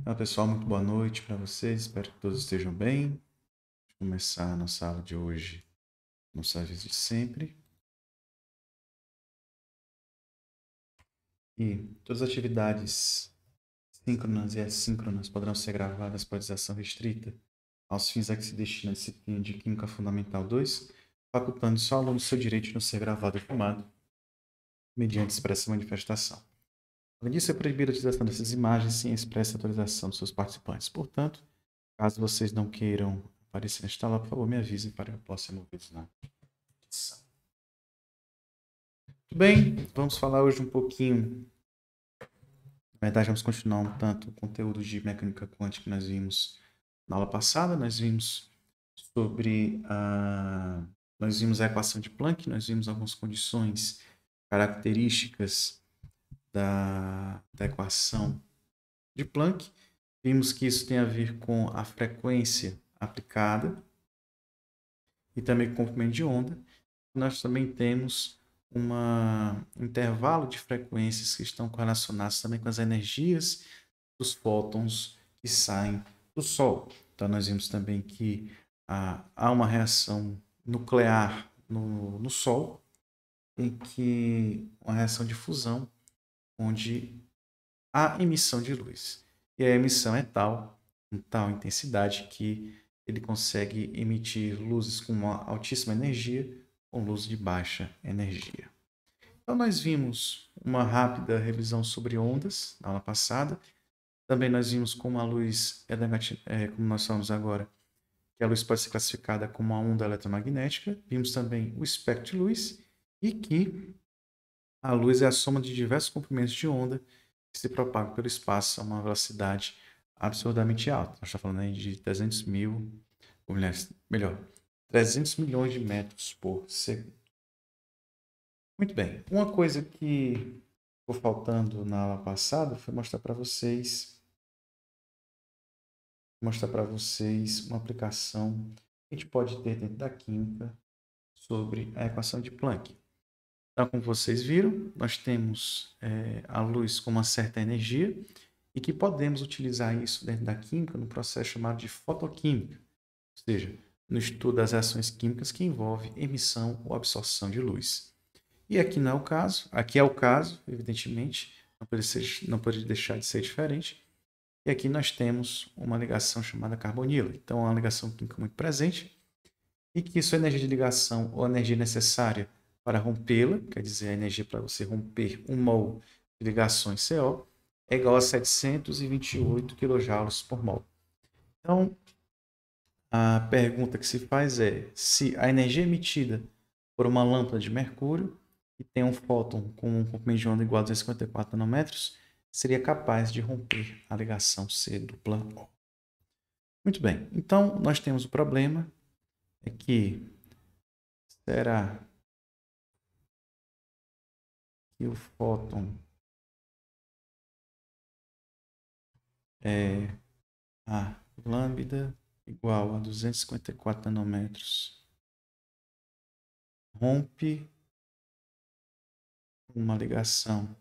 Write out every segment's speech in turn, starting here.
Olá pessoal, muito boa noite para vocês. Espero que todos estejam bem. Vamos começar a nossa aula de hoje no serviço de sempre. E todas as atividades síncronas e assíncronas poderão ser gravadas por utilização restrita aos fins a que se destina a disciplina de Química Fundamental 2, facultando só ao aluno seu direito de não ser gravado e filmado mediante expressa manifestação. Além disso, é proibida a utilização dessas imagens sem expressa autorização dos seus participantes. Portanto, caso vocês não queiram aparecer nesta aula, por favor, me avisem para que eu possa ser movido na edição. Muito bem, vamos falar hoje um pouquinho. Na verdade, vamos continuar um tanto o conteúdo de mecânica quântica que nós vimos na aula passada. Nós vimos sobre a. Nós vimos a equação de Planck, nós vimos algumas condições características da equação de Planck. Vimos que isso tem a ver com a frequência aplicada e também com o comprimento de onda. Nós também temos um intervalo de frequências que estão correlacionados também com as energias dos fótons que saem do Sol. Então, nós vimos também que há uma reação nuclear no Sol, em que uma reação de fusão, onde há emissão de luz. E a emissão é tal intensidade, que ele consegue emitir luzes com uma altíssima energia com luz de baixa energia. Então, nós vimos uma rápida revisão sobre ondas na aula passada. Também nós vimos como a luz é negativa, como nós falamos agora, que a luz pode ser classificada como uma onda eletromagnética. Vimos também o espectro de luz e que a luz é a soma de diversos comprimentos de onda que se propagam pelo espaço a uma velocidade absurdamente alta. Nós estamos falando aí de 300 milhões de metros por segundo. Muito bem. Uma coisa que ficou faltando na aula passada foi mostrar para vocês uma aplicação que a gente pode ter dentro da química sobre a equação de Planck. Então, como vocês viram, nós temos a luz com uma certa energia e que podemos utilizar isso dentro da química no processo chamado de fotoquímica, ou seja, no estudo das reações químicas que envolve emissão ou absorção de luz. E aqui não é o caso, aqui é o caso, evidentemente, não pode deixar de ser diferente. E aqui nós temos uma ligação chamada carbonila. Então, é uma ligação química muito presente e que sua energia de ligação ou a energia necessária para rompê-la, quer dizer, a energia para você romper um mol de ligações CO, é igual a 728 kJ por mol. Então, a pergunta que se faz é se a energia emitida por uma lâmpada de mercúrio, que tem um fóton com um comprimento de onda igual a 254 nanômetros, seria capaz de romper a ligação C dupla O. Muito bem, então nós temos o problema é que será que o fóton é a lambda igual a 254 nanômetros rompe uma ligação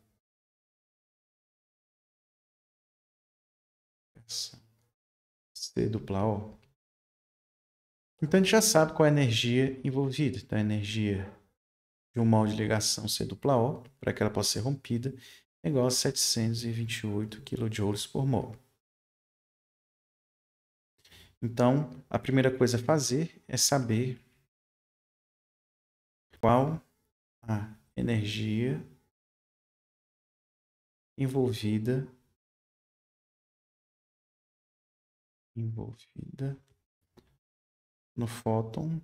C dupla O. Então a gente já sabe qual é a energia envolvida. Então a energia de um mol de ligação C dupla O, para que ela possa ser rompida, é igual a 728 kJ por mol. Então, a primeira coisa a fazer é saber qual a energia envolvida no fóton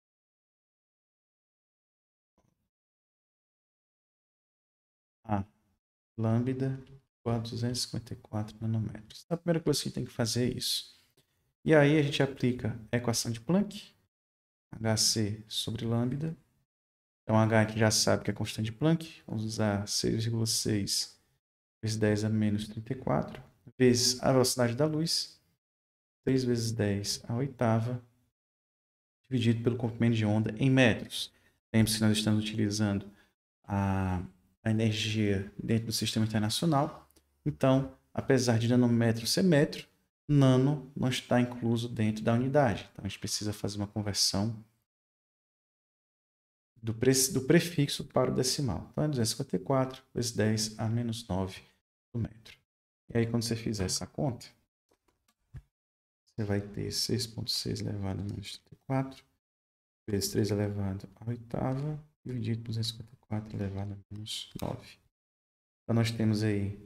a lambda igual a 254 nanômetros. Então, a primeira coisa que a gente tem que fazer é isso. E aí a gente aplica a equação de Planck, Hc sobre lambda. Então, H a gente já sabe que é constante de Planck. Vamos usar 6,6 vezes 10 a menos 34, vezes a velocidade da luz, 3 vezes 10 a oitava, dividido pelo comprimento de onda em metros. Lembre-se que nós estamos utilizando a energia dentro do sistema internacional. Então, apesar de nanômetro ser metro, nano não está incluso dentro da unidade. Então, a gente precisa fazer uma conversão do prefixo para o decimal. Então, é 254 vezes 10 a menos 9 do metro. E aí, quando você fizer essa conta, você vai ter 6,6 elevado a menos 34 vezes 3 elevado à oitava, dividido por 254 elevado a menos 9. Então, nós temos aí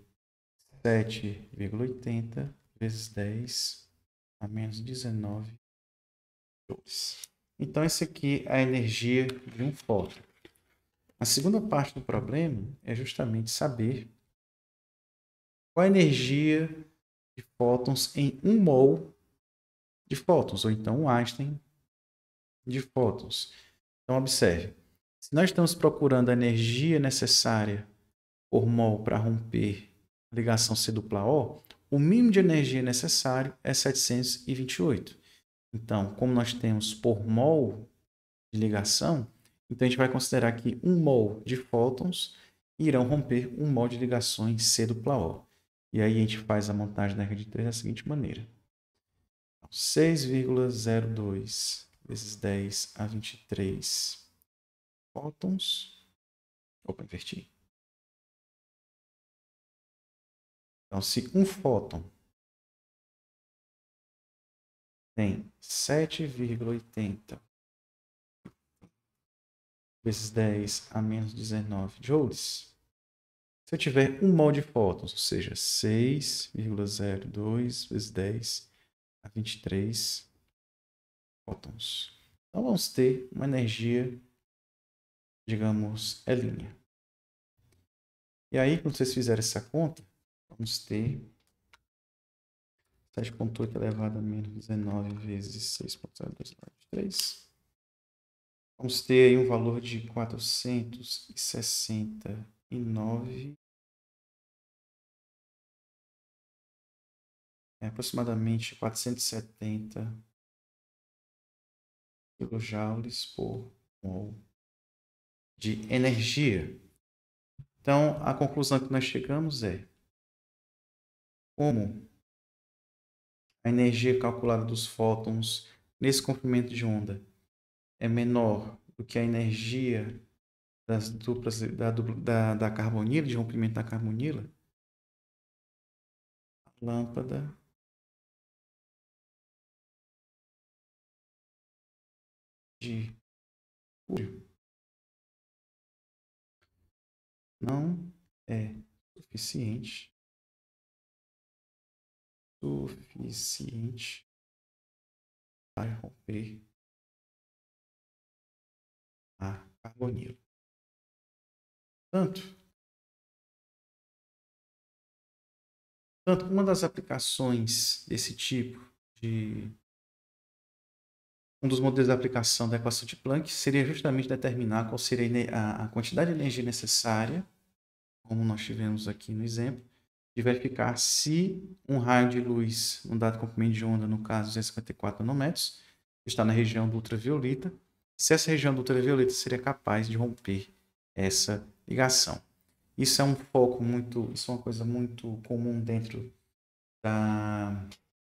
7,80 vezes 10 a menos 19 joules. Então, essa aqui é a energia de um fóton. A segunda parte do problema é justamente saber qual a energia de fótons em 1 mol de fótons, ou então um Einstein de fótons. Então, observe. Se nós estamos procurando a energia necessária por mol para romper a ligação C-O, o mínimo de energia necessário é 728. Então, como nós temos por mol de ligação, então a gente vai considerar que 1 mol de fótons irão romper 1 mol de ligações C-O. E aí a gente faz a montagem da regra de 3 da seguinte maneira. 6,02 vezes 10 a 23 fótons. Opa, inverti. Então, se um fóton tem 7,80 vezes 10 a menos 19 joules, se eu tiver 1 mol de fótons, ou seja, 6,02 vezes 10 a 23 fótons. Então, vamos ter uma energia, digamos, L'. E aí, quando vocês fizerem essa conta, vamos ter 7,8 elevado a menos 19 vezes 6,02 elevado a 3. Vamos ter aí um valor de 469, aproximadamente 470 kilojoules por mol de energia. Então, a conclusão que nós chegamos é: como a energia calculada dos fótons nesse comprimento de onda é menor do que a energia das duplas da carbonila, de rompimento da carbonila, a lâmpada de mercúrio não é suficiente para romper a carbonila. Tanto uma das aplicações desse tipo um dos modelos de aplicação da equação de Planck seria justamente determinar qual seria a quantidade de energia necessária, como nós tivemos aqui no exemplo, de verificar se um raio de luz, um dado comprimento de onda, no caso 254 nanômetros, está na região do ultravioleta, se essa região do ultravioleta seria capaz de romper essa ligação. Isso é um foco muito, isso é uma coisa muito comum dentro da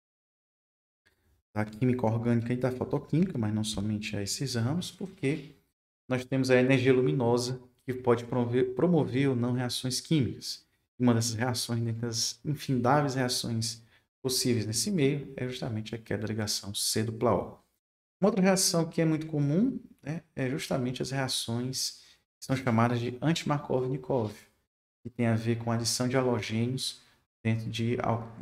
química orgânica e da fotoquímica, mas não somente a esses ramos, porque nós temos a energia luminosa que pode promover ou não reações químicas. Uma dessas reações, dentre as infindáveis reações possíveis nesse meio, é justamente a queda da ligação C-O. Uma outra reação que é muito comum, né, é justamente as reações que são chamadas de anti-Markov-Nikov, que tem a ver com a adição de halogênios dentro de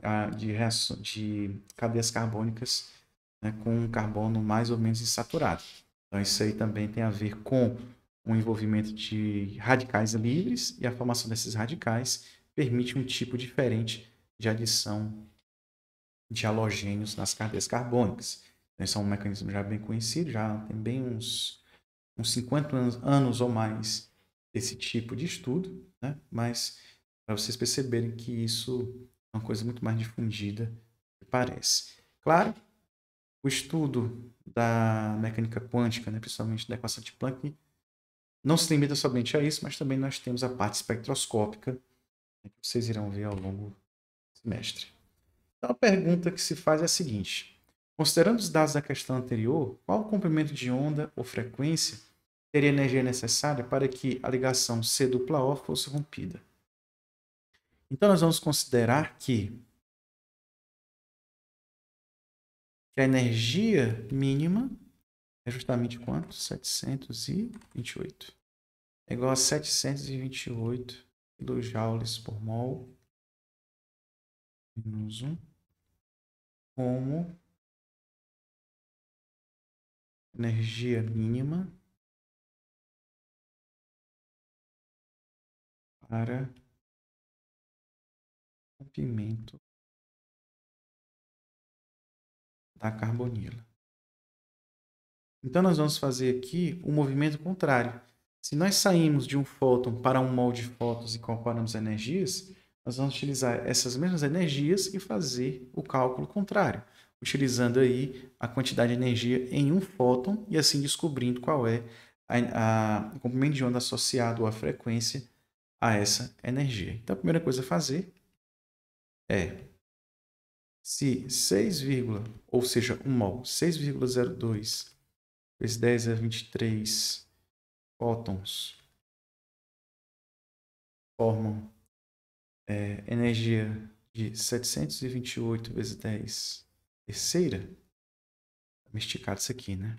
cadeias carbônicas, né, com um carbono mais ou menos insaturado. Então, isso aí também tem a ver com o envolvimento de radicais livres, e a formação desses radicais permite um tipo diferente de adição de halogênios nas cadeias carbônicas. Então, esse é um mecanismo já bem conhecido, já tem bem uns 50 anos ou mais desse tipo de estudo, né? Mas para vocês perceberem que isso é uma coisa muito mais difundida do que parece. Claro, o estudo da mecânica quântica, né, principalmente da equação de Planck, não se limita somente a isso, mas também nós temos a parte espectroscópica, né, que vocês irão ver ao longo semestre. Então, a pergunta que se faz é a seguinte: considerando os dados da questão anterior, qual o comprimento de onda ou frequência teria energia necessária para que a ligação C-O fosse rompida? Então, nós vamos considerar que a energia mínima é justamente quanto? 728. É igual a 728 kJ por mol menos 1, como energia mínima para rompimento da carbonila. Então, nós vamos fazer aqui o movimento contrário. Se nós saímos de um fóton para um mol de fótons e comparamos energias, nós vamos utilizar essas mesmas energias e fazer o cálculo contrário, utilizando aí a quantidade de energia em um fóton e assim descobrindo qual é o comprimento de onda associado à frequência a essa energia. Então, a primeira coisa a fazer é, se 6, ou seja, um mol, 6,02 vezes 10 a 23 fótons formam energia de 728 vezes 10 terceira. Vou esticar isso aqui, né?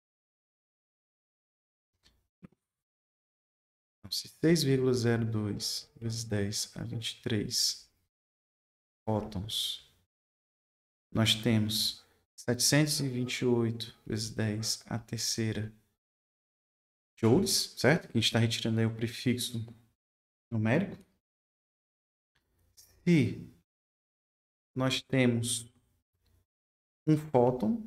Então, se 6,02 vezes 10 a 23 fótons, nós temos 728 vezes 10 a terceira joules, certo? A gente está retirando aí o prefixo numérico. Se nós temos um fóton,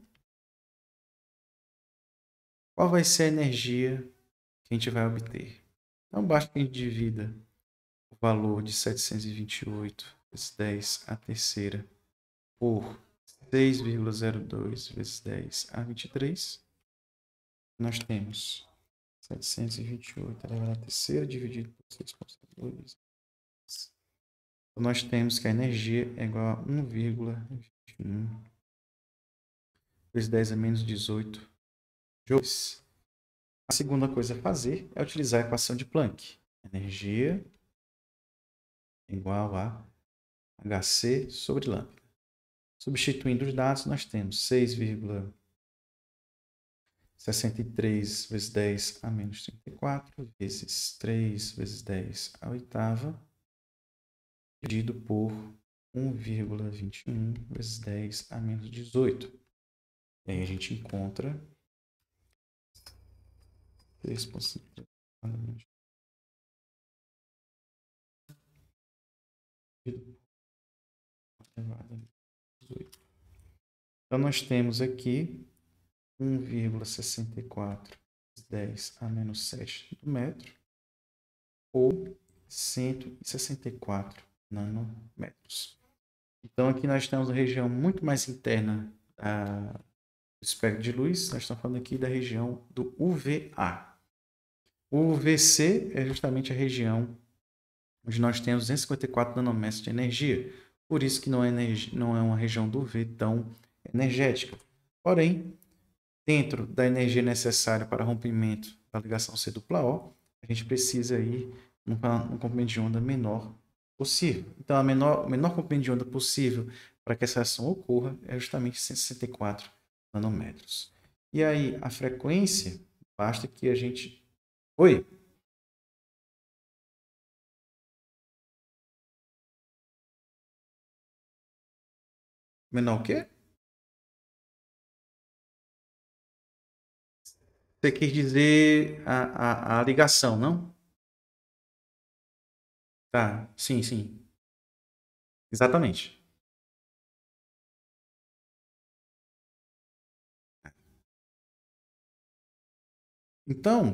qual vai ser a energia que a gente vai obter? Então, basta que a gente divida o valor de 728 vezes 10 a terceira por 6,02 vezes 10 a 23. Nós temos 728 elevado à terceira dividido por 6,2. Então, nós temos que a energia é igual a 1,21 vezes 10 a menos 18 joules. A segunda coisa a fazer é utilizar a equação de Planck. Energia igual a HC sobre lambda. Substituindo os dados, nós temos 6,63 vezes 10 a menos 34 vezes 3 vezes 10 a oitava, dividido por 1,21 vezes 10 a menos 18. E aí a gente encontra 3,5 a menos 18. Então, nós temos aqui 1,64 vezes 10 a menos 7 do metro, ou 164 nanômetros. Então, aqui nós temos uma região muito mais interna do espectro de luz. Nós estamos falando aqui da região do UVA. O UVC é justamente a região onde nós temos 254 nanômetros de energia. Por isso que não é uma região do UV tão energética. Porém, dentro da energia necessária para rompimento da ligação C-O, a gente precisa ir num comprimento de onda menor possível. Então, o menor comprimento de onda possível para que essa reação ocorra é justamente 164 nanômetros. E aí, a frequência, basta que a gente... Oi? Menor o quê? Você quis dizer a ligação, não? Tá, sim, sim. Exatamente. Então,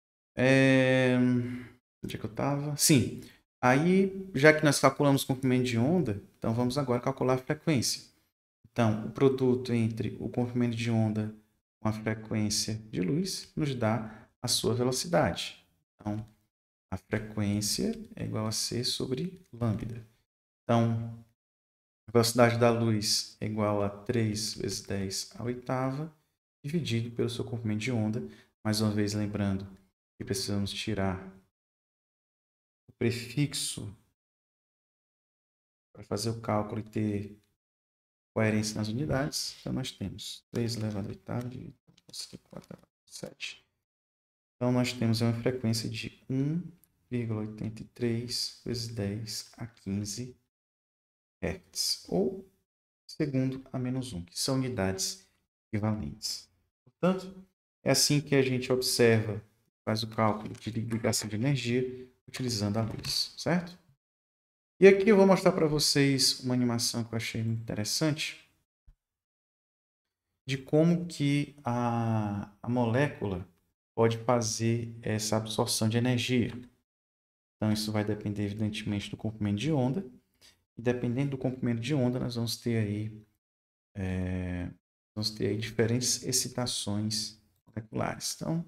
onde é que eu estava? Sim. Aí, já que nós calculamos o comprimento de onda, então vamos agora calcular a frequência. Então, o produto entre o comprimento de onda com a frequência de luz nos dá a sua velocidade. Então, a frequência é igual a C sobre lambda. Então, A velocidade da luz é igual a 3 vezes 10 à oitava, dividido pelo seu comprimento de onda. Mais uma vez, lembrando que precisamos tirar o prefixo para fazer o cálculo e ter coerência nas unidades. Então, nós temos 3 elevado à oitava, dividido por 4 elevado a 7. Então, nós temos uma frequência de 1,83 vezes 10 a 15 Hz, ou segundo a menos 1, que são unidades equivalentes. Portanto, é assim que a gente observa, faz o cálculo de ligação de energia utilizando a luz, certo? E aqui eu vou mostrar para vocês uma animação que eu achei muito interessante de como que a molécula pode fazer essa absorção de energia. Então, isso vai depender, evidentemente, do comprimento de onda. E dependendo do comprimento de onda, nós vamos ter aí diferentes excitações moleculares. Então,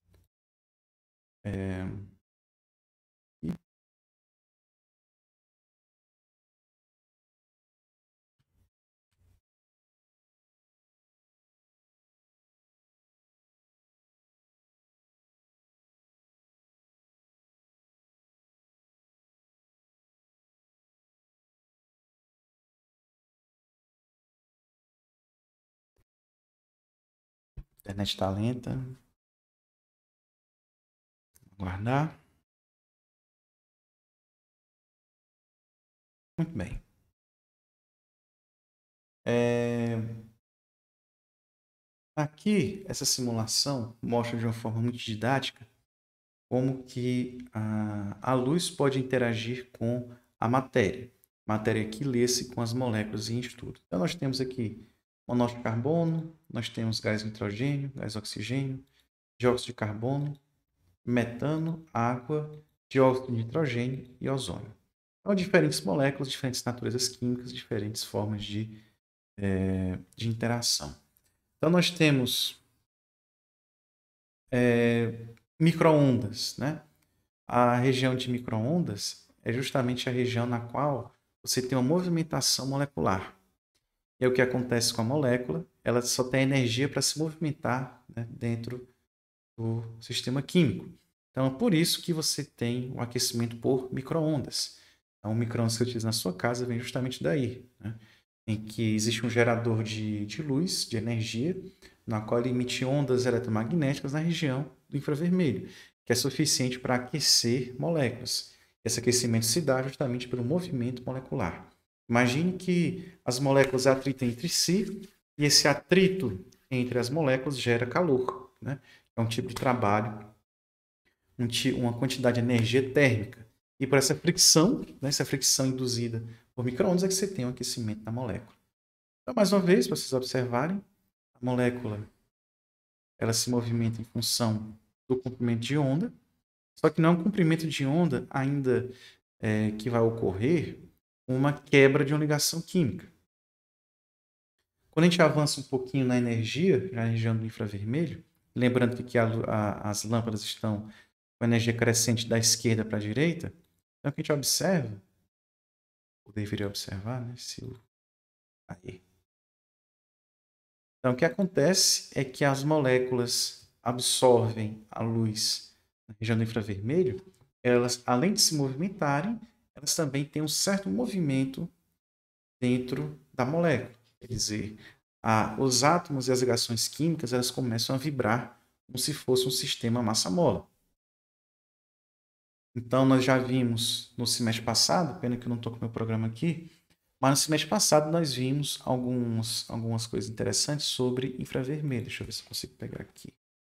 a internet está lenta. Guardar. Muito bem. Aqui, essa simulação mostra de uma forma muito didática como que a luz pode interagir com a matéria que lê-se com as moléculas em estudo. Então, nós temos aqui monóxido de carbono, nós temos gás nitrogênio, gás oxigênio, dióxido de carbono, metano, água, dióxido de nitrogênio e ozônio. Então, diferentes moléculas, diferentes naturezas químicas, diferentes formas de interação. Então, nós temos micro-ondas, né? A região de micro-ondas é justamente a região na qual você tem uma movimentação molecular. E é o que acontece com a molécula, ela só tem energia para se movimentar, né, dentro do sistema químico. Então, por isso que você tem o aquecimento por micro-ondas. Então, o micro-ondas que você utiliza na sua casa vem justamente daí, né? Em que existe um gerador de luz, de energia, na qual ele emite ondas eletromagnéticas na região do infravermelho, que é suficiente para aquecer moléculas. Esse aquecimento se dá justamente pelo movimento molecular. Imagine que as moléculas atritam entre si e esse atrito entre as moléculas gera calor, né? É um tipo de trabalho, uma quantidade de energia térmica. E por essa fricção, né, essa fricção induzida por micro-ondas, é que você tem um aquecimento da molécula. Então, mais uma vez, para vocês observarem, a molécula ela se movimenta em função do comprimento de onda, só que não é um comprimento de onda ainda que vai ocorrer uma quebra de uma ligação química. Quando a gente avança um pouquinho na energia, na região do infravermelho, lembrando que aqui as lâmpadas estão com energia crescente da esquerda para a direita, então o que a gente observa, ou deveria observar, né? Aí. Então, o que acontece é que as moléculas absorvem a luz na região do infravermelho, elas, além de se movimentarem, elas também têm um certo movimento dentro da molécula. Quer dizer, os átomos e as ligações químicas elas começam a vibrar como se fosse um sistema massa-mola. Então, nós já vimos no semestre passado, pena que eu não estou com o meu programa aqui, mas no semestre passado nós vimos algumas coisas interessantes sobre infravermelho. Deixa eu ver se eu consigo pegar aqui.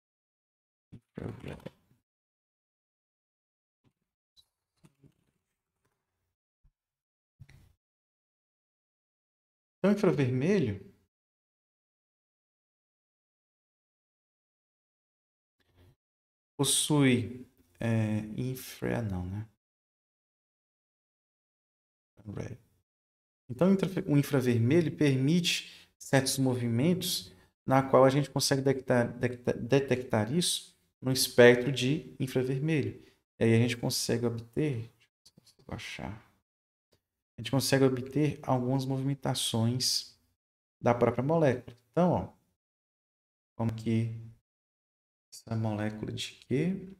Então, infravermelho possui não, né? Então, o infravermelho permite certos movimentos na qual a gente consegue detectar isso no espectro de infravermelho. E aí a gente consegue obter, deixa eu ver se eu consigo achar, a gente consegue obter algumas movimentações da própria molécula. Então, ó, como que essa molécula de Q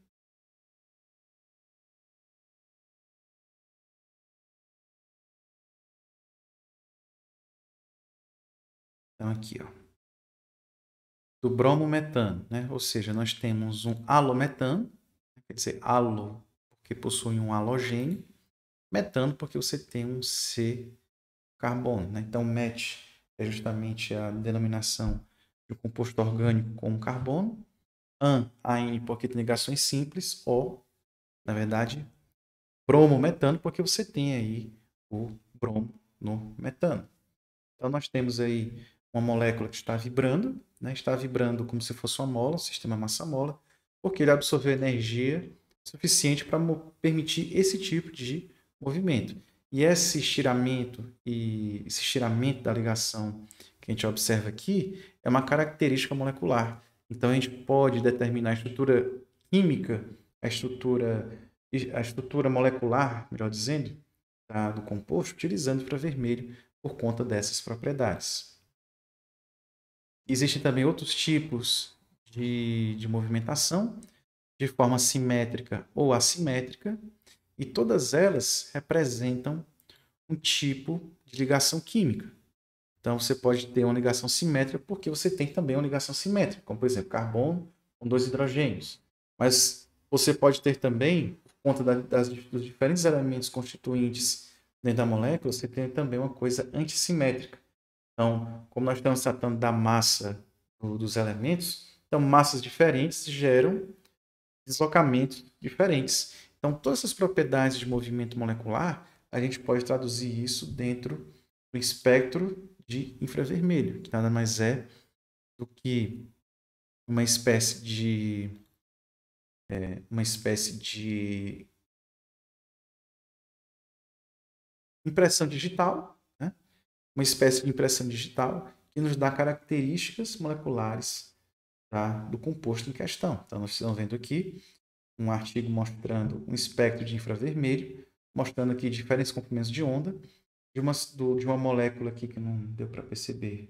então aqui, ó, do bromometano, né? Ou seja, nós temos um halometano, quer dizer, halo porque possui um halogênio, metano porque você tem um C carbono, né? Então, met é justamente a denominação de um composto orgânico com um carbono, AN porque tem ligações simples, ou, na verdade, bromometano porque você tem aí o bromo no metano. Então, nós temos aí uma molécula que está vibrando, né? Está vibrando como se fosse uma mola, um sistema massa-mola, porque ele absorveu energia suficiente para permitir esse tipo de movimento. E esse estiramento da ligação que a gente observa aqui é uma característica molecular. Então, a gente pode determinar a estrutura química, a estrutura molecular, melhor dizendo, do composto, utilizando infravermelho por conta dessas propriedades. Existem também outros tipos de movimentação, de forma simétrica ou assimétrica, e todas elas representam um tipo de ligação química. Então, você pode ter uma ligação simétrica porque você tem também uma ligação simétrica, como, por exemplo, carbono com 2 hidrogênios. Mas você pode ter também, por conta dos diferentes elementos constituintes dentro da molécula, você tem também uma coisa antissimétrica. Então, como nós estamos tratando da massa dos elementos, então massas diferentes geram deslocamentos diferentes. Então, todas essas propriedades de movimento molecular, a gente pode traduzir isso dentro do espectro de infravermelho, que nada mais é do que uma espécie de impressão digital, né? Uma espécie de impressão digital que nos dá características moleculares, tá, do composto em questão. Então, nós estamos vendo aqui um artigo mostrando um espectro de infravermelho, mostrando aqui diferentes comprimentos de onda de uma molécula aqui que não deu para perceber,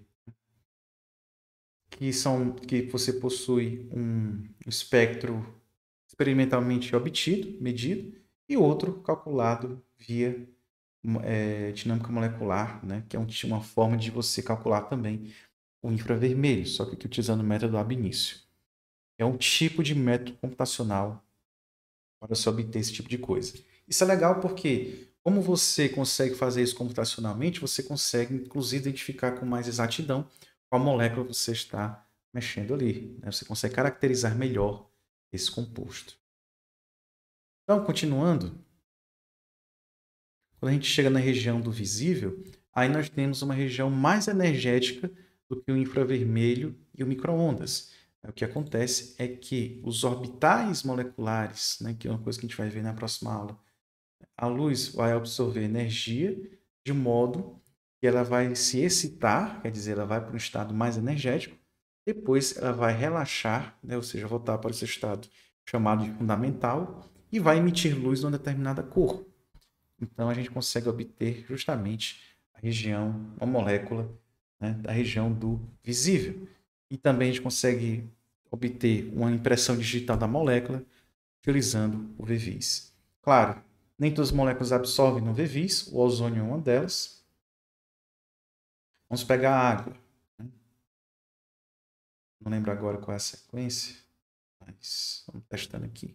que você possui um espectro experimentalmente obtido, medido, e outro calculado via dinâmica molecular, né, que é uma forma de você calcular também o infravermelho, só que aqui utilizando o método ab initio. É um tipo de método computacional para se obter esse tipo de coisa. Isso é legal porque, como você consegue fazer isso computacionalmente, você consegue, inclusive, identificar com mais exatidão qual molécula você está mexendo ali, né? Você consegue caracterizar melhor esse composto. Então, continuando, quando a gente chega na região do visível, aí nós temos uma região mais energética do que o infravermelho e o micro-ondas. O que acontece é que os orbitais moleculares, né, que é uma coisa que a gente vai ver na próxima aula, a luz vai absorver energia de modo que ela vai se excitar, quer dizer, ela vai para um estado mais energético, depois ela vai relaxar, né, ou seja, voltar para esse estado chamado de fundamental, e vai emitir luz de uma determinada cor. Então a gente consegue obter justamente a região, uma molécula, né, da região do visível. E também a gente consegue obter uma impressão digital da molécula utilizando o VVIS. Claro, nem todas as moléculas absorvem no VVIS, o ozônio é uma delas. Vamos pegar a água. Né? Não lembro agora qual é a sequência, mas vamos testando aqui.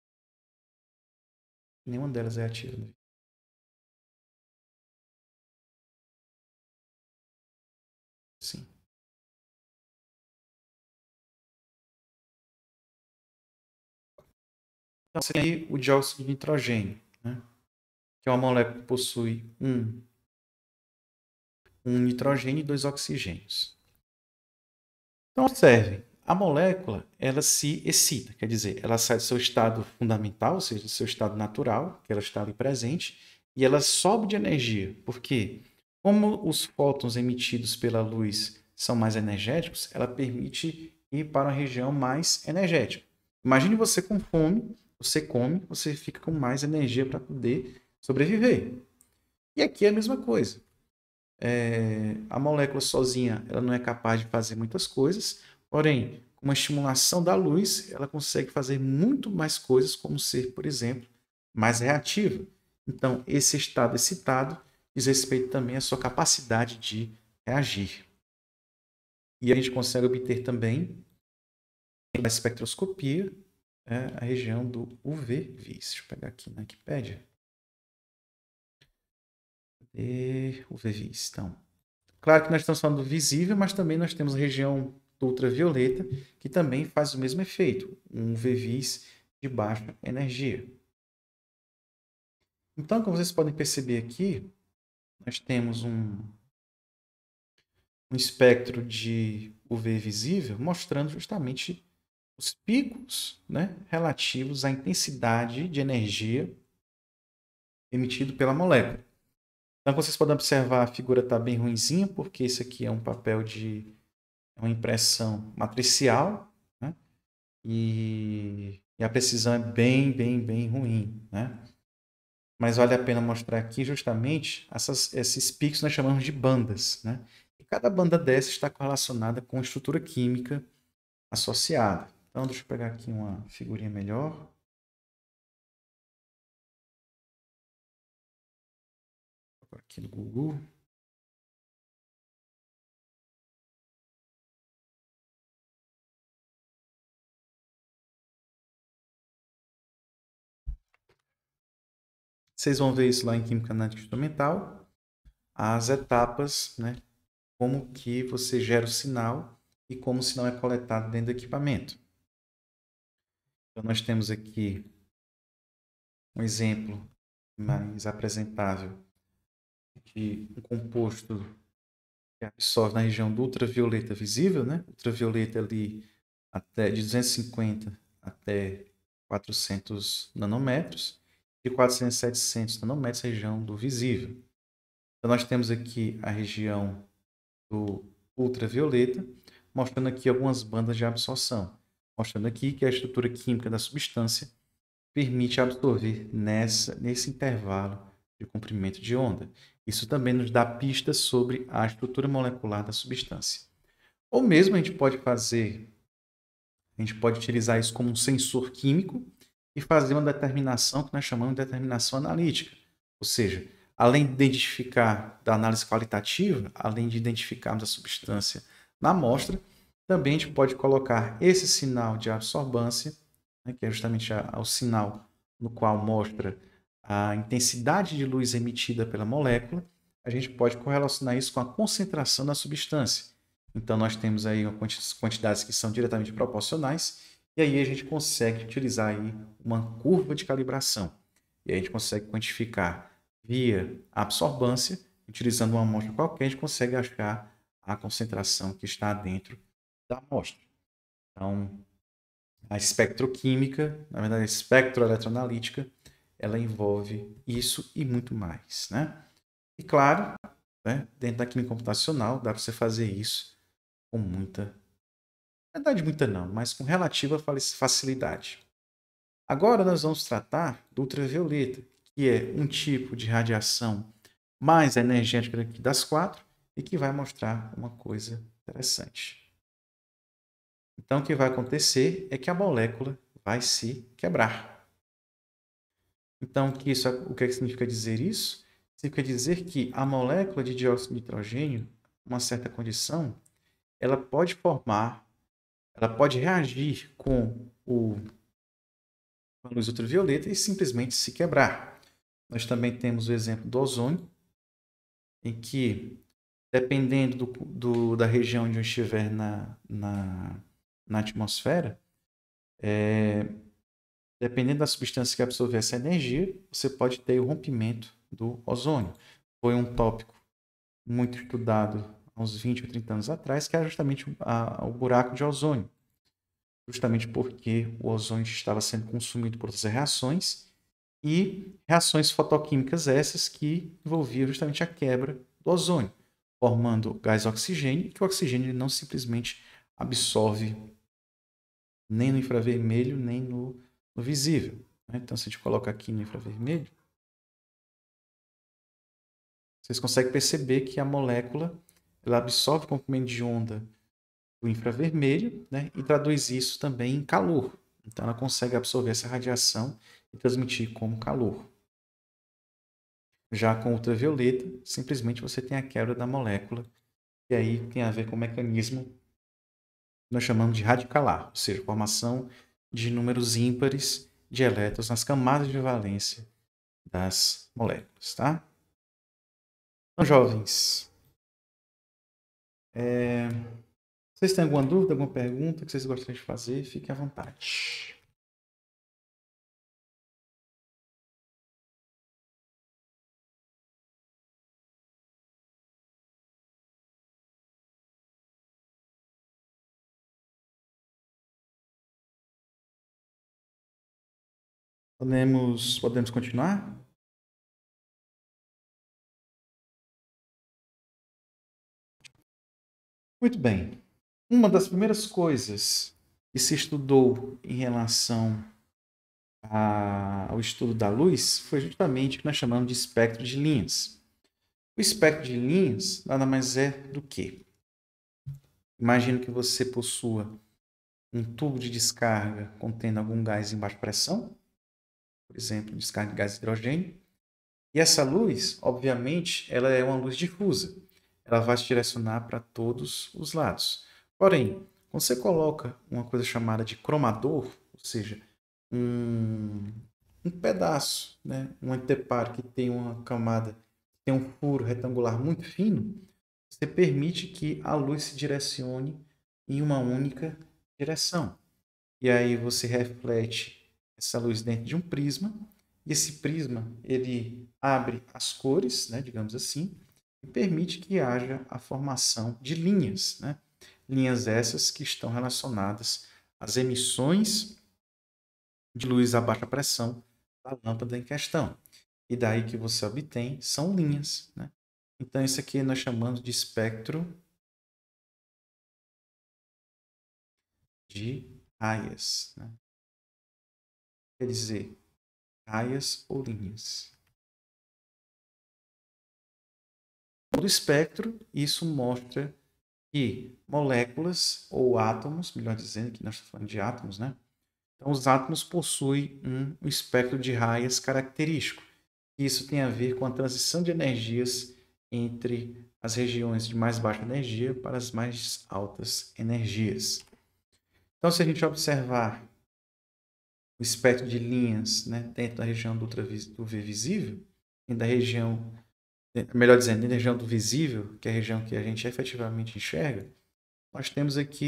Nenhuma delas é ativa. Né? Sim. Então, você tem aí o dióxido de nitrogênio, né? Que é uma molécula que possui um nitrogênio e 2 oxigênios. Então, observe, a molécula ela se excita, quer dizer, ela sai do seu estado fundamental, ou seja, do seu estado natural, que ela está ali presente, e ela sobe de energia. Por quê? Como os fótons emitidos pela luz são mais energéticos, ela permite ir para uma região mais energética. Imagine você com fome, você come, você fica com mais energia para poder sobreviver. E aqui é a mesma coisa. A molécula sozinha ela não é capaz de fazer muitas coisas, porém, com uma estimulação da luz, ela consegue fazer muito mais coisas, como ser, por exemplo, mais reativa. Então, esse estado excitado diz respeito também à sua capacidade de reagir. E a gente consegue obter também, na espectroscopia, a região do UV-Vis. Deixa eu pegar aqui na Wikipédia. UV-Vis, então. Claro que nós estamos falando do visível, mas também nós temos a região do ultravioleta, que também faz o mesmo efeito, um UV-Vis de baixa energia. Então, como vocês podem perceber aqui, nós temos um espectro de UV visível mostrando justamente os picos, né, relativos à intensidade de energia emitido pela molécula. Então, vocês podem observar, a figura está bem ruinzinha, porque esse aqui é um papel de uma impressão matricial, né? E a precisão é bem ruim, né? Mas vale a pena mostrar aqui justamente esses picos nós chamamos de bandas, né? E cada banda dessa está correlacionada com estrutura química associada. Então, deixa eu pegar aqui uma figurinha melhor. Aqui no Google. Vocês vão ver isso lá em Química Analítica Instrumental. As etapas, né? Como que você gera o sinal e como o sinal é coletado dentro do equipamento. Então, nós temos aqui um exemplo mais apresentável de um composto que absorve na região do ultravioleta visível, né? Ultravioleta ali até de 250 até 400 nanômetros, de 400 a 700 nanômetros a região do visível. Então, nós temos aqui a região do ultravioleta, mostrando aqui algumas bandas de absorção, mostrando aqui que a estrutura química da substância permite absorver nesse intervalo de comprimento de onda. Isso também nos dá pistas sobre a estrutura molecular da substância. Ou mesmo a gente pode utilizar isso como um sensor químico e fazer uma determinação que nós chamamos de determinação analítica. Ou seja, além de identificar da análise qualitativa, além de identificarmos a substância na amostra, também a gente pode colocar esse sinal de absorbância, né, que é justamente o sinal no qual mostra a intensidade de luz emitida pela molécula. A gente pode correlacionar isso com a concentração da substância. Então, nós temos aí quantidades que são diretamente proporcionais, e aí a gente consegue utilizar aí uma curva de calibração. E aí a gente consegue quantificar via absorbância, utilizando uma amostra qualquer, a gente consegue achar a concentração que está dentro da amostra. Então, a espectroquímica, na verdade a espectroeletroanalítica, ela envolve isso e muito mais, né? E claro, né, dentro da química computacional, dá para você fazer isso com muita, na verdade muita não, mas com relativa facilidade. Agora nós vamos tratar do ultravioleta, que é um tipo de radiação mais energética das quatro e que vai mostrar uma coisa interessante. Então, o que vai acontecer é que a molécula vai se quebrar. Então, o que significa dizer isso? Significa dizer que a molécula de dióxido de nitrogênio, uma certa condição, ela pode reagir com a luz ultravioleta e simplesmente se quebrar. Nós também temos o exemplo do ozônio, em que, dependendo da região onde estiver na atmosfera, dependendo da substância que absorver essa energia, você pode ter o rompimento do ozônio. Foi um tópico muito estudado há uns 20 ou 30 anos atrás, que era justamente o buraco de ozônio. Justamente porque o ozônio estava sendo consumido por outras reações e reações fotoquímicas essas que envolviam justamente a quebra do ozônio, formando gás oxigênio, que o oxigênio não simplesmente absorve nem no infravermelho, nem no visível. Então, se a gente coloca aqui no infravermelho, vocês conseguem perceber que a molécula ela absorve o comprimento de onda do infravermelho, né, e traduz isso também em calor. Então, ela consegue absorver essa radiação e transmitir como calor. Já com ultravioleta, simplesmente você tem a quebra da molécula, e aí tem a ver com o mecanismo que nós chamamos de radicalar, ou seja, formação de números ímpares de elétrons nas camadas de valência das moléculas, tá? Então, jovens, vocês têm alguma dúvida, alguma pergunta que vocês gostariam de fazer? Fiquem à vontade. Podemos continuar? Muito bem. Uma das primeiras coisas que se estudou em relação ao estudo da luz foi justamente o que nós chamamos de espectro de linhas. O espectro de linhas nada mais é do que? Imagine que você possua um tubo de descarga contendo algum gás em baixa pressão, por exemplo, descarga de gás de hidrogênio, e essa luz, obviamente, ela é uma luz difusa. Ela vai se direcionar para todos os lados. Porém, quando você coloca uma coisa chamada de cromador, ou seja, um pedaço, né, um anteparo que tem uma camada, tem um furo retangular muito fino, você permite que a luz se direcione em uma única direção. E aí você reflete essa luz dentro de um prisma, e esse prisma ele abre as cores, né, digamos assim, e permite que haja a formação de linhas, né? Linhas essas que estão relacionadas às emissões de luz a baixa pressão da lâmpada em questão. E daí que você obtém são linhas, né? Então isso aqui nós chamamos de espectro de raias, né? Quer dizer, raias ou linhas. Do espectro, isso mostra que moléculas ou átomos, melhor dizendo, que nós estamos falando de átomos, né? Então, os átomos possuem um espectro de raias característico. Isso tem a ver com a transição de energias entre as regiões de mais baixa energia para as mais altas energias. Então, se a gente observar o espectro de linhas, né, dentro da região do UV visível, e da região, melhor dizendo, dentro da região do visível, que é a região que a gente efetivamente enxerga, nós temos aqui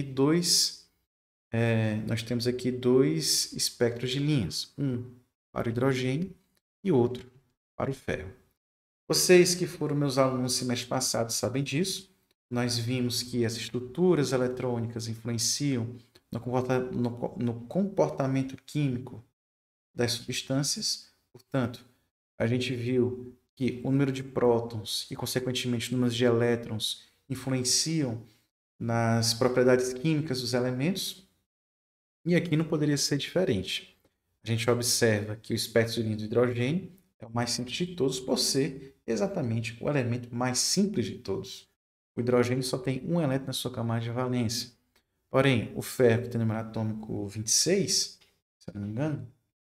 dois espectros de linhas, um para o hidrogênio e outro para o ferro. Vocês que foram meus alunos no semestre passado sabem disso. Nós vimos que as estruturas eletrônicas influenciam no comportamento químico das substâncias. Portanto, a gente viu que o número de prótons e, consequentemente, o número de elétrons influenciam nas propriedades químicas dos elementos. E aqui não poderia ser diferente. A gente observa que o espectro de linha do hidrogênio é o mais simples de todos, por ser exatamente o elemento mais simples de todos. O hidrogênio só tem um elétron na sua camada de valência. Porém, o ferro, que tem o número atômico 26, se eu não me engano,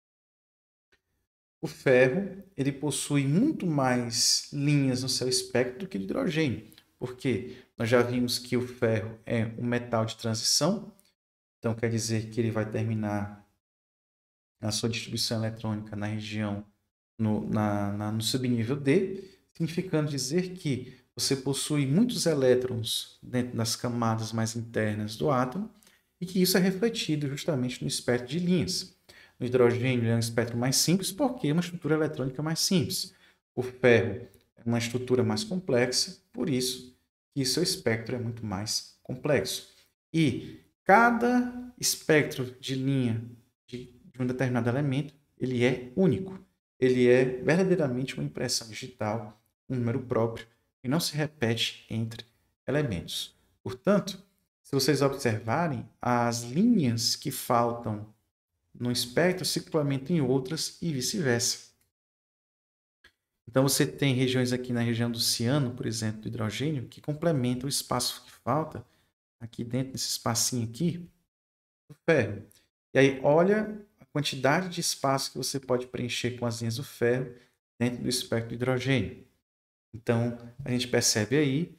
o ferro ele possui muito mais linhas no seu espectro do que o hidrogênio. Porque nós já vimos que o ferro é um metal de transição, então quer dizer que ele vai terminar a sua distribuição eletrônica na região, no subnível D, significando dizer que você possui muitos elétrons dentro das camadas mais internas do átomo e que isso é refletido justamente no espectro de linhas. O hidrogênio é um espectro mais simples porque é uma estrutura eletrônica mais simples. O ferro é uma estrutura mais complexa, por isso que seu espectro é muito mais complexo. E cada espectro de linha de um determinado elemento, ele é único. Ele é verdadeiramente uma impressão digital, um número próprio, e não se repete entre elementos. Portanto, se vocês observarem, as linhas que faltam no espectro se complementam em outras e vice-versa. Então, você tem regiões aqui na região do ciano, por exemplo, do hidrogênio, que complementam o espaço que falta aqui dentro desse espacinho aqui do ferro. E aí, olha a quantidade de espaço que você pode preencher com as linhas do ferro dentro do espectro do hidrogênio. Então, a gente percebe aí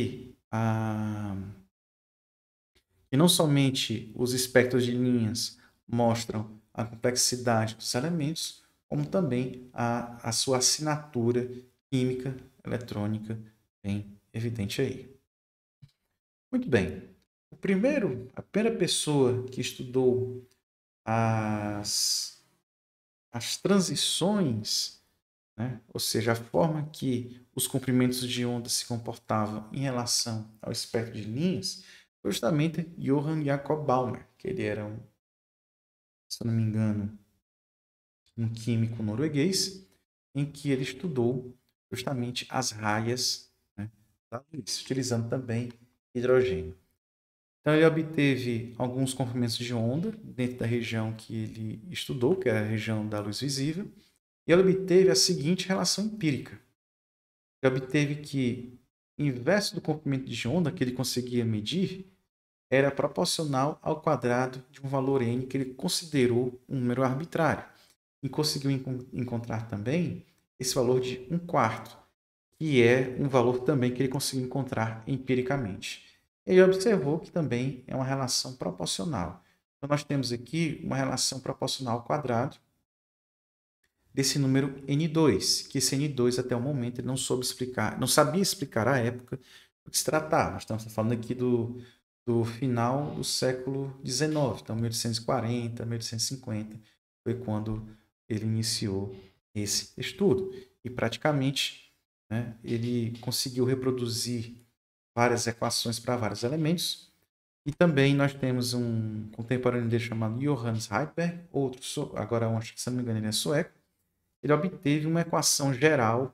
que não somente os espectros de linhas mostram a complexidade dos elementos, como também a sua assinatura química, eletrônica, bem evidente aí. Muito bem. A primeira pessoa que estudou as transições, né? Ou seja, a forma que os comprimentos de onda se comportavam em relação ao espectro de linhas, foi justamente Johann Jakob Balmer, que ele era, se eu não me engano, um químico norueguês, em que ele estudou justamente as raias, né, da luz, utilizando também hidrogênio. Então, ele obteve alguns comprimentos de onda dentro da região que ele estudou, que é a região da luz visível, e ele obteve a seguinte relação empírica. Ele obteve que o inverso do comprimento de onda que ele conseguia medir era proporcional ao quadrado de um valor n que ele considerou um número arbitrário. E conseguiu encontrar também esse valor de 1/4, que é um valor também que ele conseguiu encontrar empiricamente. Ele observou que também é uma relação proporcional. Então, nós temos aqui uma relação proporcional ao quadrado desse número N2, que esse N2 até o momento ele não soube explicar, não sabia explicar à época do que se tratava. Nós estamos falando aqui do final do século XIX, então 1840, 1850, foi quando ele iniciou esse estudo. E praticamente, né, ele conseguiu reproduzir várias equações para vários elementos. E também nós temos um contemporâneo dele chamado Johannes Heiberg, outro, agora acho que se não me engano ele é sueco. Ele obteve uma equação geral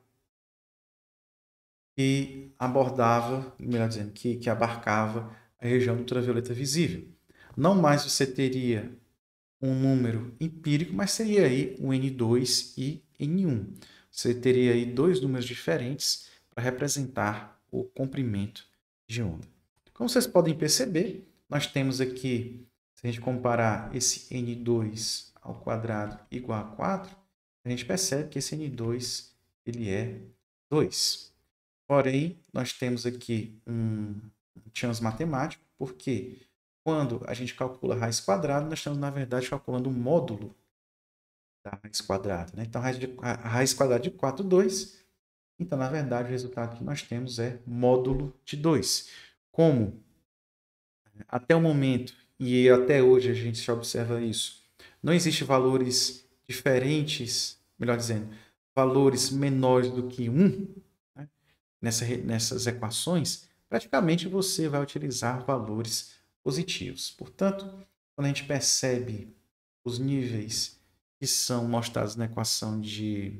que abordava, melhor dizendo, que abarcava a região ultravioleta visível. Não mais você teria um número empírico, mas seria aí o N2 e N1. Você teria aí dois números diferentes para representar o comprimento de onda. Como vocês podem perceber, nós temos aqui, se a gente comparar esse N2 ao quadrado igual a 4, a gente percebe que esse N2 ele é 2. Porém, nós temos aqui um chance matemático, porque quando a gente calcula a raiz quadrada, nós estamos, na verdade, calculando o módulo da raiz quadrada. Né? Então, a raiz quadrada de 4, 2. Então, na verdade, o resultado que nós temos é módulo de 2. Como até o momento, e até hoje a gente já observa isso, não existe valores diferentes, melhor dizendo, valores menores do que 1, né? Nessas equações, praticamente você vai utilizar valores positivos. Portanto, quando a gente percebe os níveis que são mostrados na equação de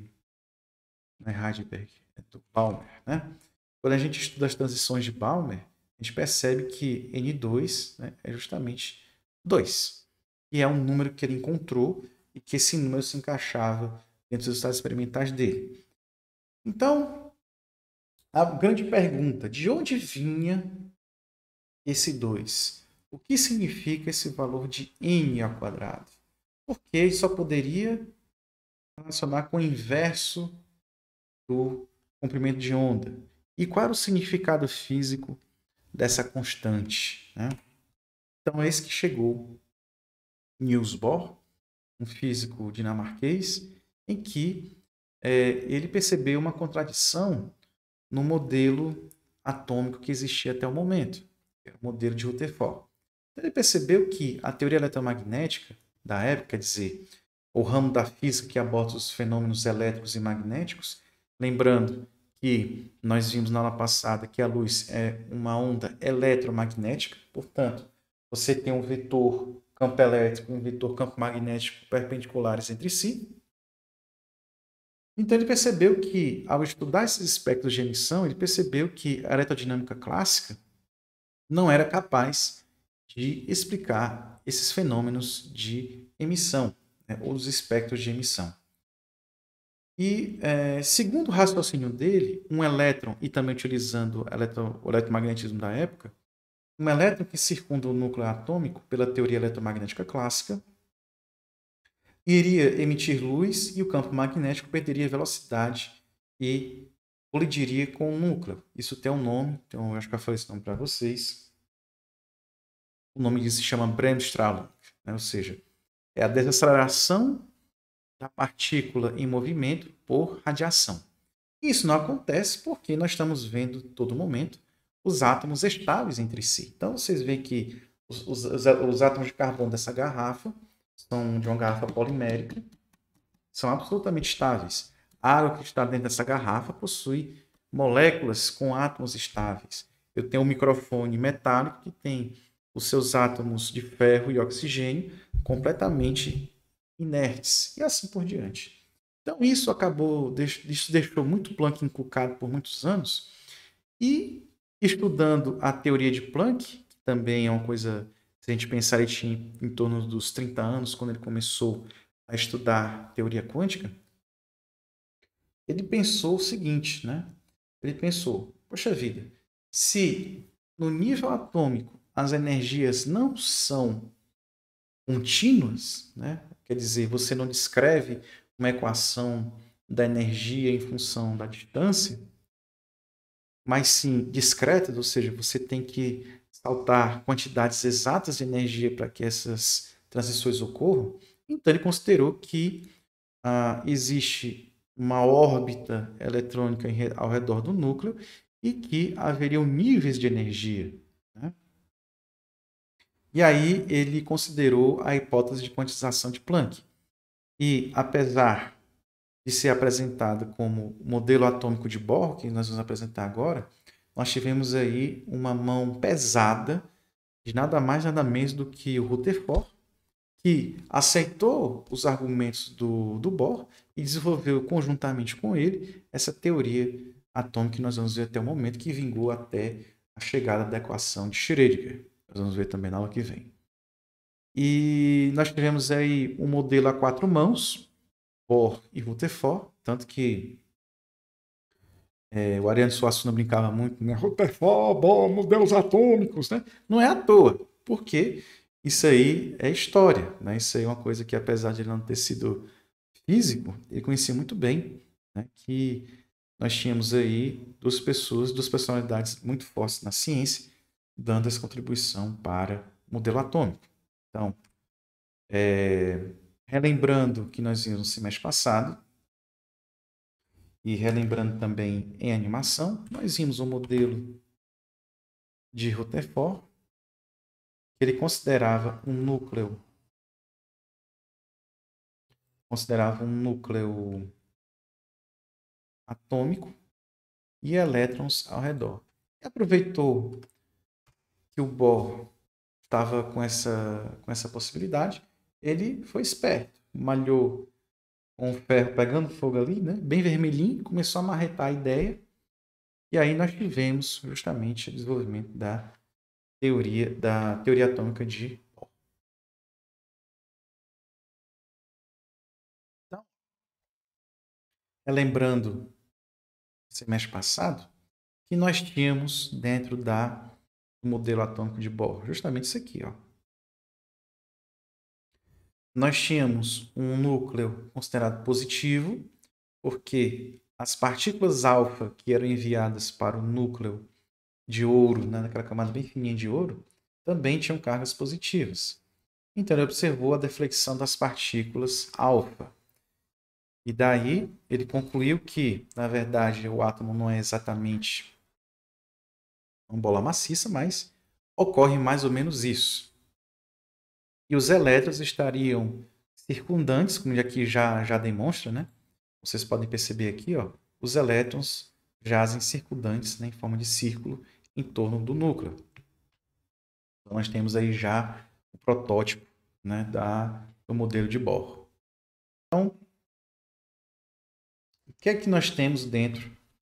Heidelberg, do Balmer, né? Quando a gente estuda as transições de Balmer, a gente percebe que N2, né, é justamente 2, que é um número que ele encontrou e que esse número se encaixava dentro dos resultados experimentais dele. Então, a grande pergunta, de onde vinha esse 2? O que significa esse valor de n ao quadrado? Porque ele só poderia relacionar com o inverso do comprimento de onda. E qual era o significado físico dessa constante? Né? Então, é esse que chegou Niels Bohr, um físico dinamarquês, em que ele percebeu uma contradição no modelo atômico que existia até o momento, que era o modelo de Rutherford. Então, ele percebeu que a teoria eletromagnética da época, quer dizer, o ramo da física que aborda os fenômenos elétricos e magnéticos, lembrando que nós vimos na aula passada que a luz é uma onda eletromagnética, portanto, você tem um vetor campo elétrico e um vetor campo magnético perpendiculares entre si. Então ele percebeu que, ao estudar esses espectros de emissão, ele percebeu que a eletrodinâmica clássica não era capaz de explicar esses fenômenos de emissão, né, ou os espectros de emissão. E, segundo o raciocínio dele, um elétron, e também utilizando o eletromagnetismo da época, um elétron que circunda o núcleo atômico, pela teoria eletromagnética clássica, iria emitir luz e o campo magnético perderia velocidade e colidiria com o núcleo. Isso tem um nome, então eu acho que eu falei esse nome para vocês. O nome disso se chama Bremsstrahlung, né? Ou seja, é a desaceleração da partícula em movimento por radiação. Isso não acontece porque nós estamos vendo todo momento os átomos estáveis entre si. Então vocês veem que os átomos de carbono dessa garrafa são de uma garrafa polimérica, são absolutamente estáveis. A água que está dentro dessa garrafa possui moléculas com átomos estáveis. Eu tenho um microfone metálico que tem os seus átomos de ferro e oxigênio completamente inertes, e assim por diante. Então isso deixou muito Planck encucado por muitos anos, e estudando a teoria de Planck, que também é uma coisa, se a gente pensar, ele tinha em torno dos 30 anos, quando ele começou a estudar teoria quântica, ele pensou o seguinte, né? Ele pensou, poxa vida, se no nível atômico as energias não são contínuas, né? Quer dizer, você não descreve uma equação da energia em função da distância, mas sim discretas, ou seja, você tem que saltar quantidades exatas de energia para que essas transições ocorram. Então ele considerou que existe uma órbita eletrônica ao redor do núcleo e que haveriam níveis de energia, né? E aí ele considerou a hipótese de quantização de Planck. E apesar de ser apresentada como modelo atômico de Bohr, que nós vamos apresentar agora, nós tivemos aí uma mão pesada de nada mais nada menos do que o Rutherford, que aceitou os argumentos do Bohr e desenvolveu conjuntamente com ele essa teoria atômica que nós vamos ver até o momento, que vingou até a chegada da equação de Schrödinger. Nós vamos ver também na aula que vem. E nós tivemos aí um modelo a quatro mãos, Bohr e Rutherford, tanto que o Ariano Suassuna brincava muito, né? Rutherford, Bohr, modelos atômicos, né? Não é à toa, porque isso aí é história, né? Isso aí é uma coisa que, apesar de ele não ter sido físico, ele conhecia muito bem, né? Que nós tínhamos aí duas personalidades muito fortes na ciência, dando essa contribuição para o modelo atômico. Então, relembrando que nós vimos no semestre passado, e relembrando também em animação, nós vimos um modelo de Rutherford, que ele considerava um núcleo atômico e elétrons ao redor. E aproveitou que o Bohr estava com essa possibilidade, ele foi esperto, malhou com o ferro pegando fogo ali, né, bem vermelhinho, começou a marretar a ideia, e aí nós tivemos justamente o desenvolvimento da teoria atômica de Bohr. Então, lembrando semestre passado, que nós tínhamos dentro do modelo atômico de Bohr, justamente isso aqui, ó. Nós tínhamos um núcleo considerado positivo, porque as partículas alfa que eram enviadas para o núcleo de ouro, né, naquela camada bem fininha de ouro, também tinham cargas positivas. Então ele observou a deflexão das partículas alfa. E daí ele concluiu que, na verdade, o átomo não é exatamente uma bola maciça, mas ocorre mais ou menos isso. E os elétrons estariam circundantes, como aqui já demonstra, né? Vocês podem perceber aqui, ó, os elétrons jazem circundantes, né, em forma de círculo em torno do núcleo. Então nós temos aí já o protótipo, né, do modelo de Bohr. Então, o que é que nós temos dentro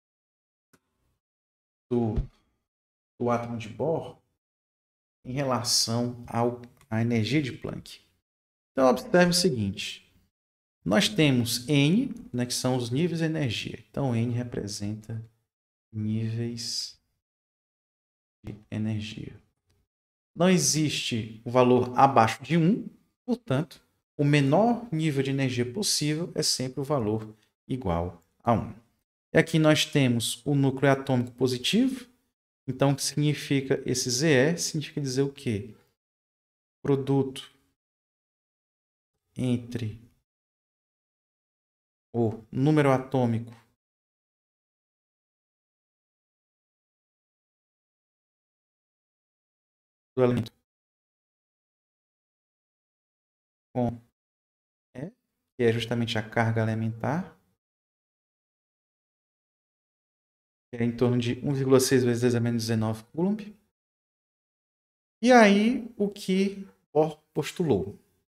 do, do átomo de Bohr em relação à energia de Planck? Então observe o seguinte: Nós temos N, né, que são os níveis de energia. Então, N representa níveis de energia. Não existe o valor abaixo de 1, portanto, o menor nível de energia possível é sempre o valor igual a 1. E aqui nós temos o núcleo atômico positivo. Então, o que significa esse ZE? Significa dizer o quê? Produto entre o número atômico do elemento com E, que é justamente a carga elementar, que é em torno de 1,6 vezes 10 a menos 19 Coulomb. E aí, o que Bohr postulou?